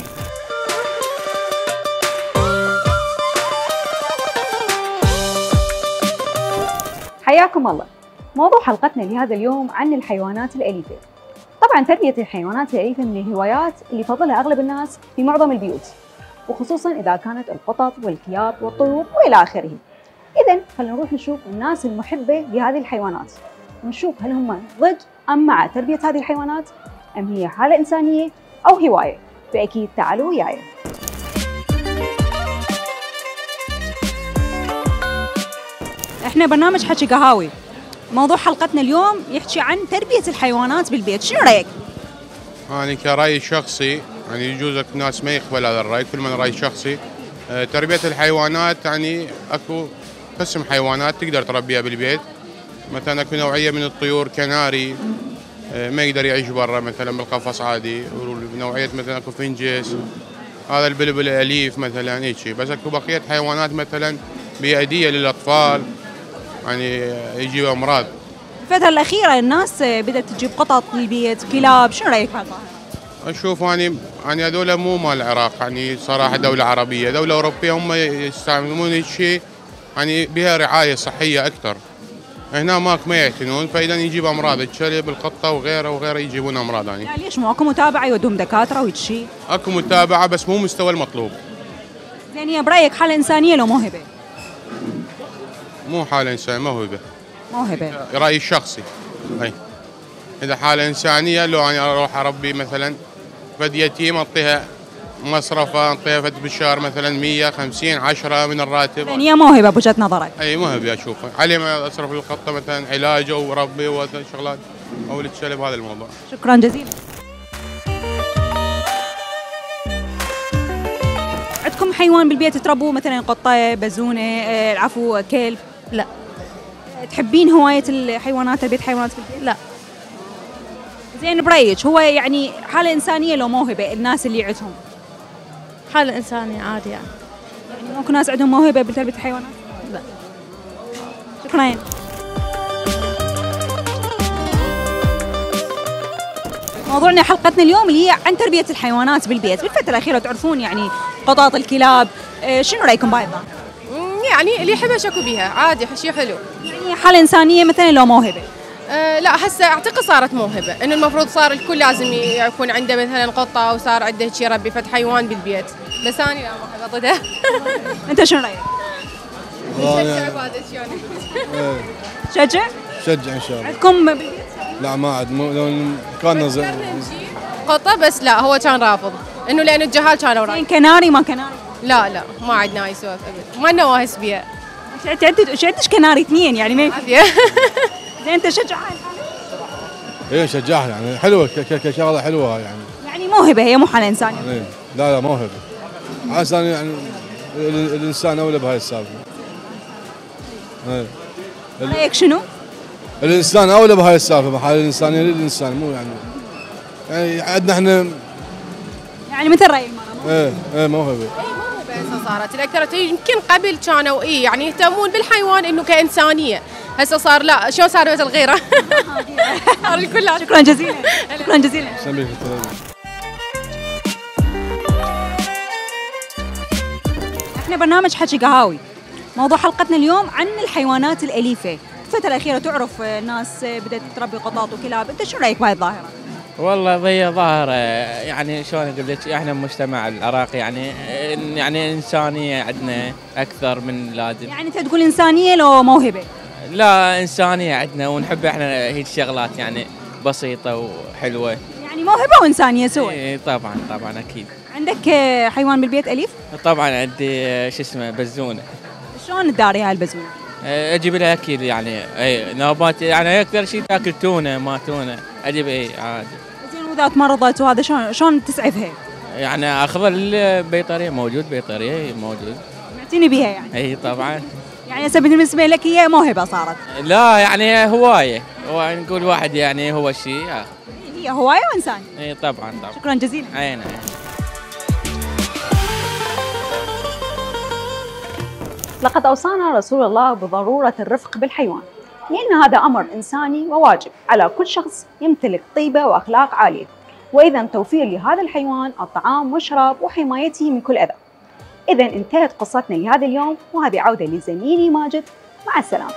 D: حياكم الله. موضوع حلقتنا لهذا اليوم عن الحيوانات الأليفة. طبعا تربية الحيوانات الأليفة من الهوايات اللي يفضلها أغلب الناس في معظم البيوت، وخصوصا إذا كانت القطط والكلاب والطيور وإلى آخره. إذن خلينا نروح نشوف الناس المحبة لهذه الحيوانات، ونشوف هل هم ضد أم مع تربية هذه الحيوانات، أم هي حالة إنسانية أو هواية. فأكيد تعالوا وياي. احنا برنامج حكي قهاوي. موضوع حلقتنا اليوم يحكي عن تربية الحيوانات بالبيت. شنو رأيك؟
E: يعني كرأي شخصي يعني يجوز ناس ما يقبل هذا الرأي، كل من رأي شخصي. تربية الحيوانات يعني اكو قسم حيوانات تقدر تربيها بالبيت، مثلا اكو نوعية من الطيور كناري ما يقدر يعيش برا مثلا بالقفص عادي، ونوعية مثلا اكو فنجس، هذا البلبل الأليف مثلا هيك. بس اكو بقية حيوانات مثلا بيئية للأطفال يعني يجيب امراض.
D: الفترة الأخيرة الناس بدأت تجيب قطط للبيت، كلاب، شنو رأيك بهذا؟
E: أشوف يعني يعني هذول مو مال العراق، يعني صراحة دولة عربية، دولة أوروبية هم يستعملون الشيء يعني بها رعاية صحية أكثر. هنا ماك ما يعتنون، فإذا يجيب أمراض الكلب، القطة وغيره وغيره يجيبون أمراض يعني.
D: يعني ليش مو اكو متابعة يودون دكاترة وهيك شيء؟
E: اكو متابعة بس مو مستوى المطلوب.
D: زين هي برأيك حالة إنسانية لو موهبة؟
E: مو حالة إنسانية، موهبة.
D: موهبة.
E: رأيي الشخصي. أي. إذا حالة إنسانية لو أنا أروح أربي مثلا فد يتيم أعطيها مصرفة، أعطيها فد بالشهر مثلا مية خمسين عشرة من الراتب.
D: يعني هي موهبة بوجهة نظرك؟
E: أي موهبة أشوفها، علي ما أصرف للقطة مثلا علاج أو ربي وشغلات أو للكلب. هذا الموضوع.
D: شكرا جزيلا. عندكم حيوان بالبيت تربوه مثلا قطة، بزونة، آه العفو كلب؟
F: لا.
D: تحبين هواية الحيوانات، تربية حيوانات في البيت؟
F: لا.
D: زين برأيك هو يعني حالة إنسانية لو موهبة الناس اللي عندهم؟
F: حالة إنسانية عادي يعني.
D: يعني ماكو ناس عندهم موهبة بتربية الحيوانات؟
F: لا.
D: شكرا. موضوعنا حلقتنا اليوم اللي هي عن تربية الحيوانات بالبيت. بالفترة الأخيرة تعرفون يعني قطط، الكلاب، شنو رأيكم بهذا؟
G: يعني اللي يحبها شكو بيها عادي، شيء حلو.
D: يعني حالة إنسانية مثلا لو موهبة؟
G: أه لا هسه اعتقد صارت موهبة، انه المفروض صار الكل لازم يكون عنده مثلا قطة او صار عنده شيء يربي فد حيوان بالبيت، بس انا لا موهبة ضدها.
D: انت شنو رأيك؟
G: شجع عبادة شلون؟
D: شجع؟
H: شجع ان شاء الله.
D: عندكم بالبيت؟
H: لا ما عاد، لو كان زين
G: قطة بس لا هو كان رافض، انه لان الجهال كانوا رايحين.
D: كناري ما كناري؟
G: لا لا ما عندنا هاي سوالف ابد، ما لنا واهس بيها.
D: تعدد شدش كناري اثنين يعني ما
G: عافية.
D: زين انت شجعها؟
H: ايه شجعها يعني حلوه كشغله حلوه هاي يعني.
D: يعني موهبه هي مو حاله انسانيه.
H: ايه لا لا موهبه. عشان يعني الانسان اولى بهاي السالفه. ايه
D: رايك شنو؟
H: الانسان اولى بهاي السالفه، بحال الانسانيه للانسان مو يعني يعني عندنا احنا
D: يعني مثل راي المرأة.
H: ايه ايه موهبه.
G: هسه صارت الاكثر يمكن قبل كانوا ايه يعني يهتمون بالحيوان انه كانسانيه، هسه صار لا شو صار مثل الغيره. صار الكل.
D: شكرا جزيلا. شكرا جزيلا. احنا برنامج حكي قهاوي. موضوع حلقتنا اليوم عن الحيوانات الأليفة. الفترة الأخيرة تعرف الناس بدأت تربي قطاط وكلاب، أنت شو رأيك بهاي الظاهرة؟
I: والله هي ظاهرة يعني شلون اقول لك، احنا المجتمع العراقي يعني يعني انسانية عندنا اكثر من اللازم.
D: يعني انت تقول انسانية لو موهبة؟
I: لا انسانية عندنا ونحب احنا هيك شغلات يعني بسيطة وحلوة.
D: يعني موهبة وانسانية سوا؟
I: اي طبعا طبعا اكيد.
D: عندك حيوان بالبيت أليف؟
I: طبعا عندي شو اسمه بزونة.
D: شلون تداري هاي البزونة؟
I: اجيب لها اكل يعني اي نوبات، يعني اكثر شيء تاكل تونة ما تونة اجيب اي عادي.
D: زين واذا مرضت وهذا شلون شلون تسعفها؟
I: يعني اخذ البيطرية، موجود بيطرية موجود.
D: معتني بيها يعني؟
I: اي طبعا.
D: يعني هسه بالنسبة لك هي موهبة صارت؟
I: لا يعني هواية، هو نقول واحد يعني هو الشيء
D: هي هواية وانسانية.
I: اي طبعا طبعا.
D: شكرا جزيلا.
I: عين عين.
D: لقد أوصانا رسول الله بضرورة الرفق بالحيوان، لأن هذا أمر إنساني وواجب على كل شخص يمتلك طيبة وأخلاق عالية، وإذا توفير لهذا الحيوان الطعام والشراب وحمايته من كل أذى. إذا انتهت قصتنا لهذا اليوم، وهذه عودة لزميلي ماجد. مع السلامة.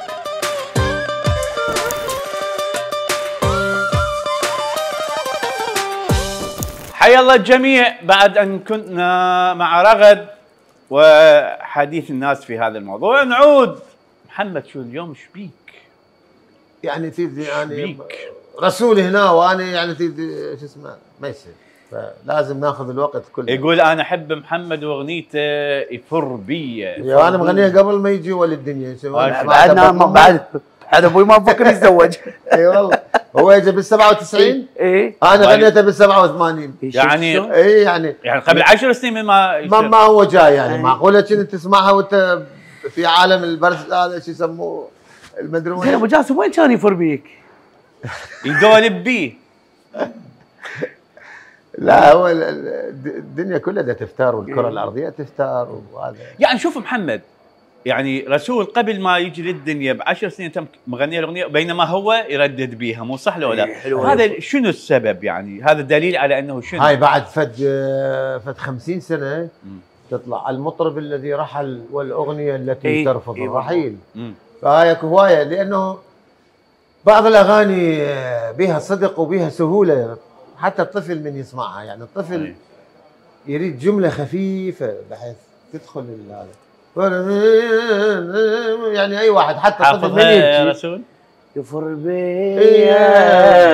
A: حيا الله الجميع. بعد أن كنا مع رغد وحديث الناس في هذا الموضوع، نعود. محمد شو اليوم ايش بيك؟
C: يعني تيجي يعني
A: بيك؟
C: رسول هنا وانا يعني تيجي شو اسمه ما يصير، فلازم ناخذ الوقت كله.
A: يقول انا احب محمد واغنيته يفر بي.
C: يا انا مغنيها قبل ما يجي ولد الدنيا.
B: بعدنا بعد بعد ابوي ما بفكر يتزوج.
C: اي والله هو اجى بال سبعة وتسعين.
B: اي
C: انا غنيته بال سبعة وثمانين.
A: يعني
C: اي يعني
A: يعني قبل عشر سنين من ما
C: ما, ما هو جاي يعني. معقوله كنت تسمعها وانت في عالم البرز هذا شو يسموه المدري وين.
B: زين ابو جاسم وين كان يفر بيك؟
A: يدولب بيه.
C: لا هو الدنيا كلها ده تفتار والكره الارضيه تفتار وهذا.
A: يعني شوف محمد، يعني رسول قبل ما يجي للدنيا بعشر سنين تم مغني الاغنيه، بينما هو يردد بيها، مو صح لو لا؟ هذا شنو السبب يعني؟ هذا دليل على انه شنو؟
C: هاي بعد فد فد خمسين سنه تطلع المطرب الذي رحل والاغنيه التي
B: إيه
C: ترفض
B: إيه
C: الرحيل. فهاي هوايه، لانه بعض الاغاني بها صدق وبها سهوله حتى الطفل من يسمعها. يعني الطفل أي. يريد جمله خفيفه بحيث تدخل هذا. يعني اي واحد حتى الطفل من
A: يا رسول
B: يفر بيا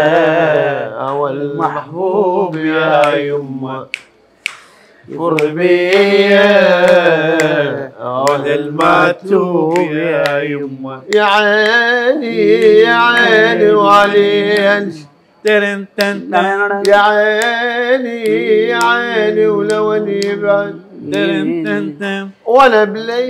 C: اول محبوب يا يمه، يفر بيا اول المكتوب يا يمه، يا عيني يا عيني وعلي
A: ترن تن
C: يا عيني يا عيني ولو اني بعد
A: ترن تن تن
C: وانا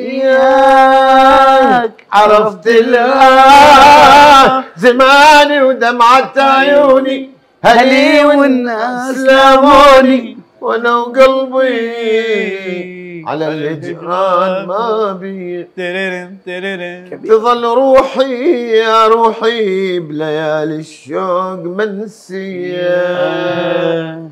C: بلياك عرفت الآه زماني ودمعة عيوني هلي والناس لاموني وانا وقلبي على الهجران ما بي.
A: ترن ترن
C: تظل روحي يا روحي بليالي الشوق منسية،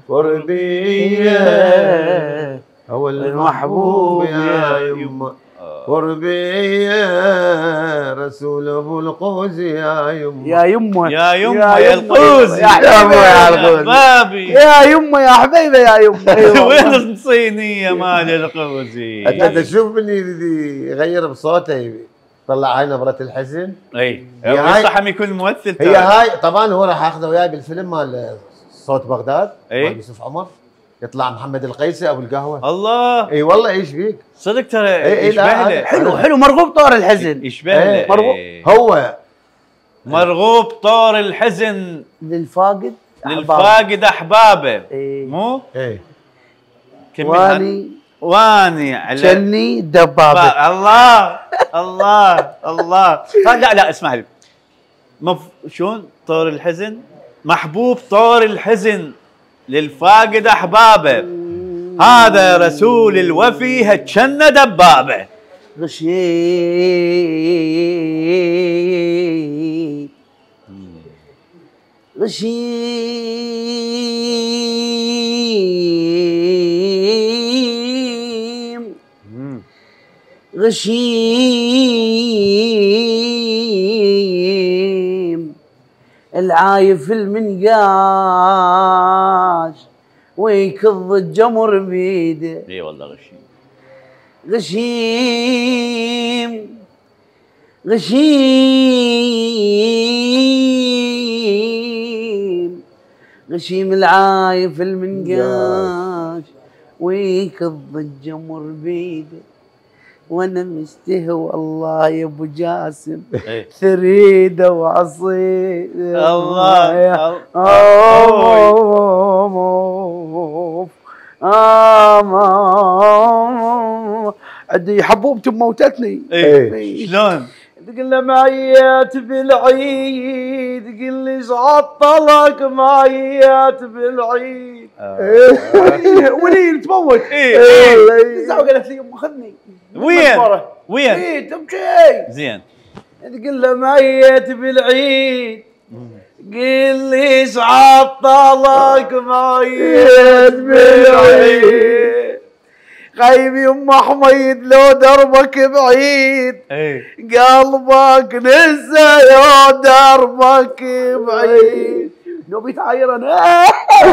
C: قربية هو المحبوب يا يمه، قربية رسول ابو القوز يا يمه
B: يا يمه
A: يا يمه يا القوز
B: يا يمه يا القوز
A: بابي
B: يا يمه يا حبيبي يا يمه.
A: وين الصينيه مال القوزي؟
C: انت تشوف من يغير بصوته يطلع هاي نبره الحزن.
A: اي يصح يكون ممثل.
C: هي هاي طبعا هو راح اخذه وياي بالفيلم مال صوت بغداد مال يوسف عمر، يطلع محمد القيسي ابو القهوه.
A: الله
C: اي والله ايش بيك
A: صدق ترى
C: يشبه له.
B: حلو حلو مرغوب طور الحزن.
A: يشبه له
C: مرغوب هو
A: مرغوب طور الحزن
B: للفاقد
A: للفاقد احبابه.
B: ايه
A: مو
C: ايه
B: واني
A: واني على
B: شني دبابه.
A: الله الله الله. لا لا اسمح لي مف... شلون طور الحزن محبوب طور الحزن للفاقد احبابه، هذا رسول الوفي هتشن دبابه.
B: غشيم غشيم غشيم العايف المنقاش ويكض الجمر بيده.
A: اي والله غشيم.
B: غشيم غشيم غشيم العايف المنقاش ويكض الجمر بيده. وانا مستهوى الله يا ابو جاسم ثريده وعصيده
A: الله
B: يا عندي حبوبتي موتتني.
A: ايه شلون؟
B: تقول له معيات بالعيد، قل لي عطلك معيات بالعيد. ولين تموت.
A: ايه
B: تزعق قالت لي يما خذني.
A: وين؟ وين؟
B: ايه تبكي.
A: زين.
B: تقول له معيات بالعيد، قل لي عطلك معيات بالعيد. غايب يما حميد لو دربك بعيد، قلبك نسى يا دربك بعيد. نوبي تعاير انا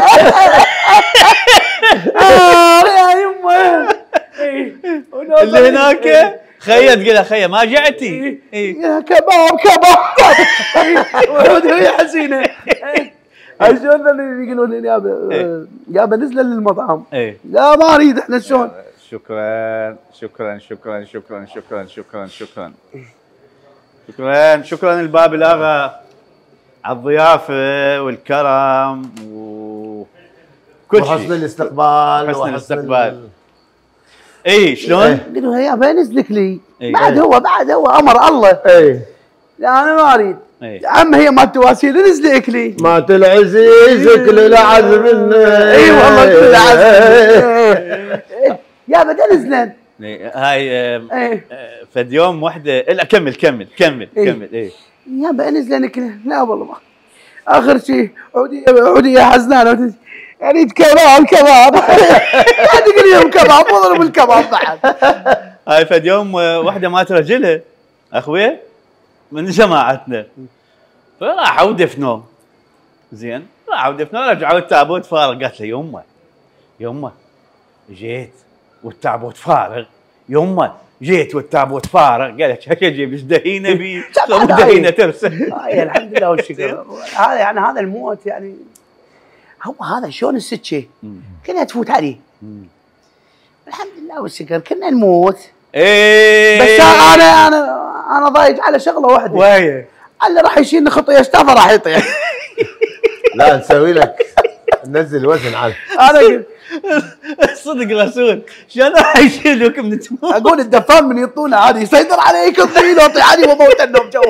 B: يا يما
A: اللي هناك خيا تقول له خيا ما جعتي.
B: يا كباب كباب وعود هي حزينه. شلون اللي يقولون لي يابا يابا نزل للمطعم. لا ما اريد احنا شلون.
A: شكرا شكرا شكرا شكرا شكرا شكرا شكرا شكرا شكرا الباب الاغا على الضيافه والكرم وكل شيء
C: وحسن الاستقبال
A: وحسن الاستقبال. اي شلون؟
B: قالوا يابا نزلك لي. بعد هو بعد هو امر الله. اي لا انا ما اريد. عم هي ما تواسيل نزلك لي.
C: مات العزيز كل العزم.
B: اي والله كل العزم. يا بدا نزلن.
A: هاي فد يوم وحده. لا كمل كمل كمل كمل. اي
B: يابا نزلن كله. لا والله ما اخر شيء عودي عودي يا حزنان اريد كباب كباب. لا تقول لهم كباب واضرب الكباب بعد.
A: هاي فد يوم وحده مات رجلها اخوي من جماعتنا، فراحوا ودفنوه. زين راحوا ودفنوه، رجعوا التابوت فارغ. قالت له يمه يمه جيت والتابوت فارغ، يمه جيت والتابوت فارغ. قالت هيك اجيب ايش دهينه بي؟ دهينه ترسل.
B: هاي الحمد لله والشكر. هذا يعني هذا الموت يعني هو هذا شلون السكه كلها تفوت عليه. الحمد لله والشكر كنا نموت.
A: ايه
B: بس انا انا انا ضايج على شغله واحده.
A: وهي
B: اللي راح يشيل خطيه اشتافه راح يطيح.
C: لا نسوي لك ننزل وزن على
B: انا
A: صدق رسول شلون راح يشيلوك من تموت؟
B: اقول الدفان من يطونه عادي يسيطر عليك يطيله يطيح علي وموت النوم جو.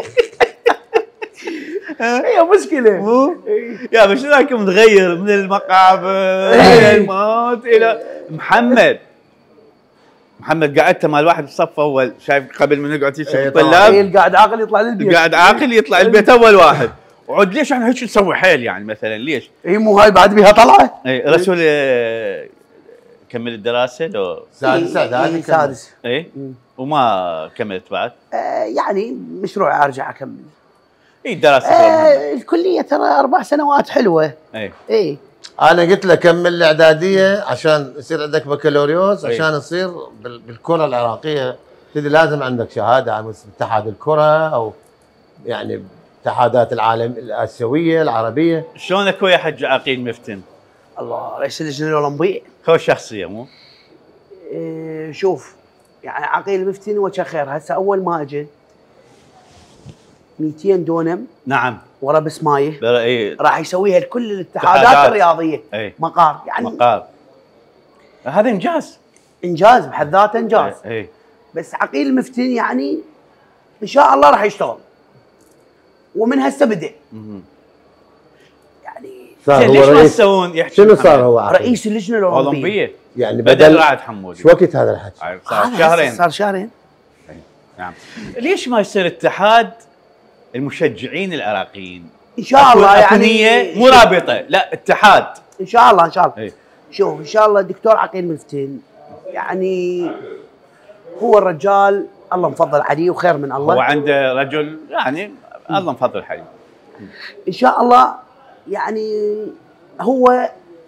B: هي مشكله.
A: يا بس رايكم متغير من المقابر الى الموت الى محمد. محمد قعدت مال واحد بالصف اول، شايف قبل ما نقعد يشوف الطلاب.
B: القاعد عاقل يطلع للبيت.
A: قاعد عاقل يطلع البيت اول واحد. وعود ليش احنا هيك نسوي حيل يعني مثلا ليش؟
B: اي مو هاي بعد بيها طلعه.
A: اي رسول آه كمل الدراسه لو
C: سادس اعدادي
B: سادس.
A: اي وما كملت بعد؟
B: آه يعني مشروع ارجع اكمل.
A: اي الدراسه
B: آه الكليه ترى اربع سنوات حلوه.
A: اي
B: اي
C: انا قلت له كمل الاعداديه عشان يصير عندك بكالوريوس، عشان تصير بالكره العراقيه كذا لازم عندك شهاده عن اتحاد الكره او يعني اتحادات العالم الاسيويه العربيه.
A: شلونك ويا حج عقيل مفتن؟
B: الله رئيس اللجنه الاولمبيه.
A: هو شخصيه مو؟
B: إيه شوف يعني عقيل مفتن وجه خير. هسه اول ما اجى مئتين دونم
A: نعم
B: ورا بسمايه
A: ايه
B: راح يسويها لكل الاتحادات الرياضيه.
A: ايه
B: مقار يعني
A: مقار. هذا انجاز
B: انجاز بحد ذاته انجاز.
A: ايه, ايه.
B: بس عقيل مفتن يعني ان شاء الله راح يشتغل ومن هسه بدأ. يعني
A: ليش ما تسوون يحكي
C: شنو صار هو عقيل؟
B: رئيس اللجنه الاولمبيه
C: يعني
A: بدل رعد حمودي.
C: شو وقت هذا الحكي؟
A: صار شهرين
B: صار شهرين.
A: نعم. ليش ما يصير اتحاد المشجعين العراقيين؟
B: ان شاء الله
A: يعني مو رابطه لا اتحاد
B: ان شاء الله ان شاء الله.
A: ايه.
B: شوف ان شاء الله الدكتور عقيل مفتن يعني هو الرجال الله مفضل عليه وخير من الله.
A: هو عنده رجل يعني الله مفضل عليه.
B: ان شاء الله يعني هو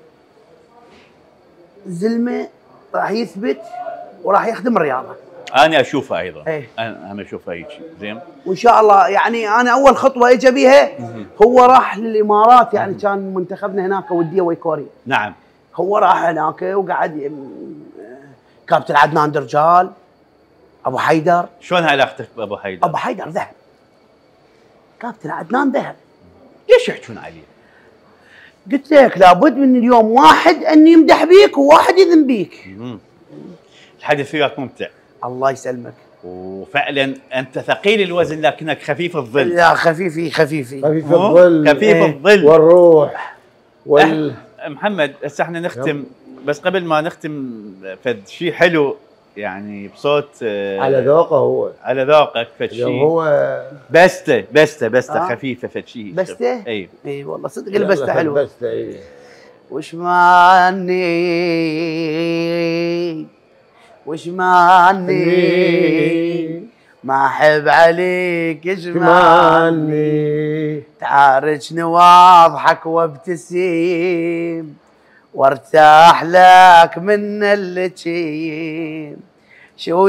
B: زلمه راح يثبت وراح يخدم الرياضه.
A: انا اشوفه ايضا.
B: ايه
A: انا هم اشوفه هيك زين.
B: وان شاء الله يعني انا اول خطوه اجى بيها هو راح للامارات، يعني كان منتخبنا هناك وديه ويا كوريا.
A: نعم.
B: هو راح هناك وقعد كابتن عدنان درجال، ابو حيدر.
A: شلون علاقتك بابو حيدر؟
B: ابو حيدر ذهب. كابتن عدنان ذهب.
A: ليش يحجون عليه؟
B: قلت لك لابد من اليوم واحد ان يمدح بيك وواحد يذم بيك.
A: الحديث وياك ممتع.
B: الله يسلمك.
A: وفعلا انت ثقيل الوزن لكنك خفيف الظل.
B: لا خفيفي خفيفي
C: خفيف الظل.
A: خفيف ايه الظل
C: والروح وال
A: محمد هسه احنا نختم بس قبل ما نختم فد شيء حلو يعني بصوت آه
C: على ذوقه هو
A: على ذوقك فد شيء
C: هو
A: بسته بسته بسته
B: آه.
A: خفيفه فد شيء
B: بسته؟
A: اي
B: اي والله صدق البسته حلوه.
C: بسته اي
B: وش ماني وش ماني ما احب عليك ايش ماني تعارجني واضحك وابتسم وارتاح لك من اللجيم شو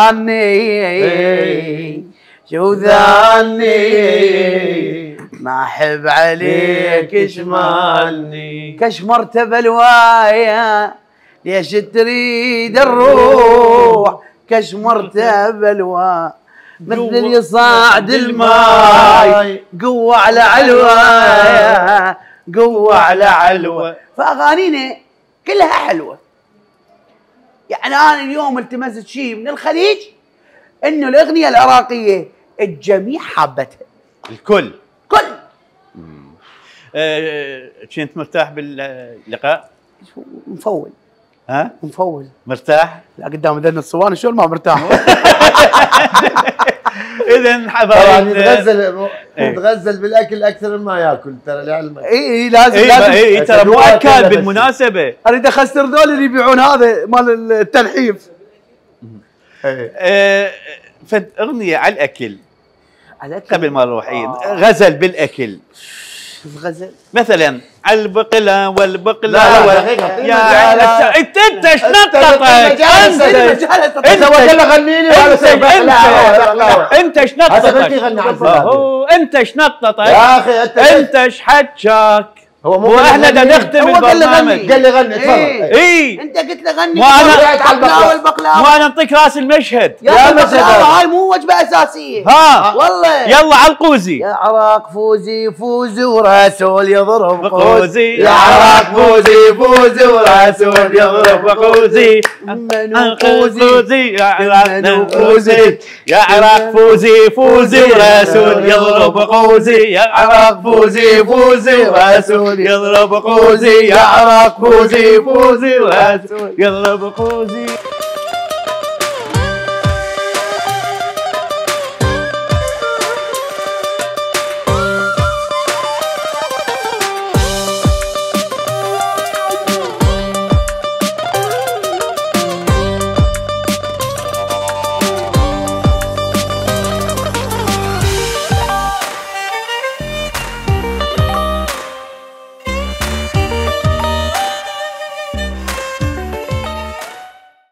B: ذاني شو ذاني ما احب عليك ايش ماني كش مرتبه الوايه ليش تريد الروح كش مرتبه الوايه مثل اللي صاعد الماي قوه على علوه قوه على علوه. فاغانينا كلها حلوه. يعني انا اليوم التمست شيء من الخليج انه الاغنيه العراقيه الجميع حابتها.
A: الكل
B: كل
A: أه كنت مرتاح باللقاء؟
B: مفول.
A: ها؟
B: مفول.
A: مرتاح؟
B: لا قدام ذن الصواني شلون ما مرتاح.
A: اذا
C: حبايبي نتغزل نتغزل بالاكل اكثر مما ياكل ترى لعلمك.
B: اي اي لازم
A: اي
B: لازم
A: اي ترى مو اكل بالمناسبه.
B: اريد اخسر ذول اللي يبيعون هذا مال التنحيف.
A: ايه فد اغنيه على الاكل
B: على الاكل
A: قبل ما نروح آه. غزل بالاكل.
B: شوف غزل
A: مثلا على البقله والبقله
C: لا
A: وال...
C: يا
A: انت انت ايش نططك؟ انت
C: انت ولا غني لي ولا سبق.
A: انت ايش نططك؟ انت ايش نططك؟
C: يا اخي
A: انت ايش حكاك؟
C: هو
A: مو احنا بدنا نختم البرنامج.
C: قال لي غني تفضل.
A: اي
B: انت قلت له غني.
A: مو انا
B: والبقلاوه
A: مو انا انطيك راس المشهد.
B: يا البقلاوه هاي مو وجبه اساسيه.
A: ها
B: والله
A: يلا على القوزي.
B: يا عراق فوزي فوزي ورسول يضرب
A: قوزي.
C: يا عراق فوزي فوزي ورسول يضرب قوزي.
B: من قوزي
A: يا عراق فوزي. يا عراق فوزي فوزي ورسول يضرب قوزي. يا عراق فوزي فوزي ورسول يضرب قوزي. يا عراق فوزي فوزي ورسول يضرب قوزي.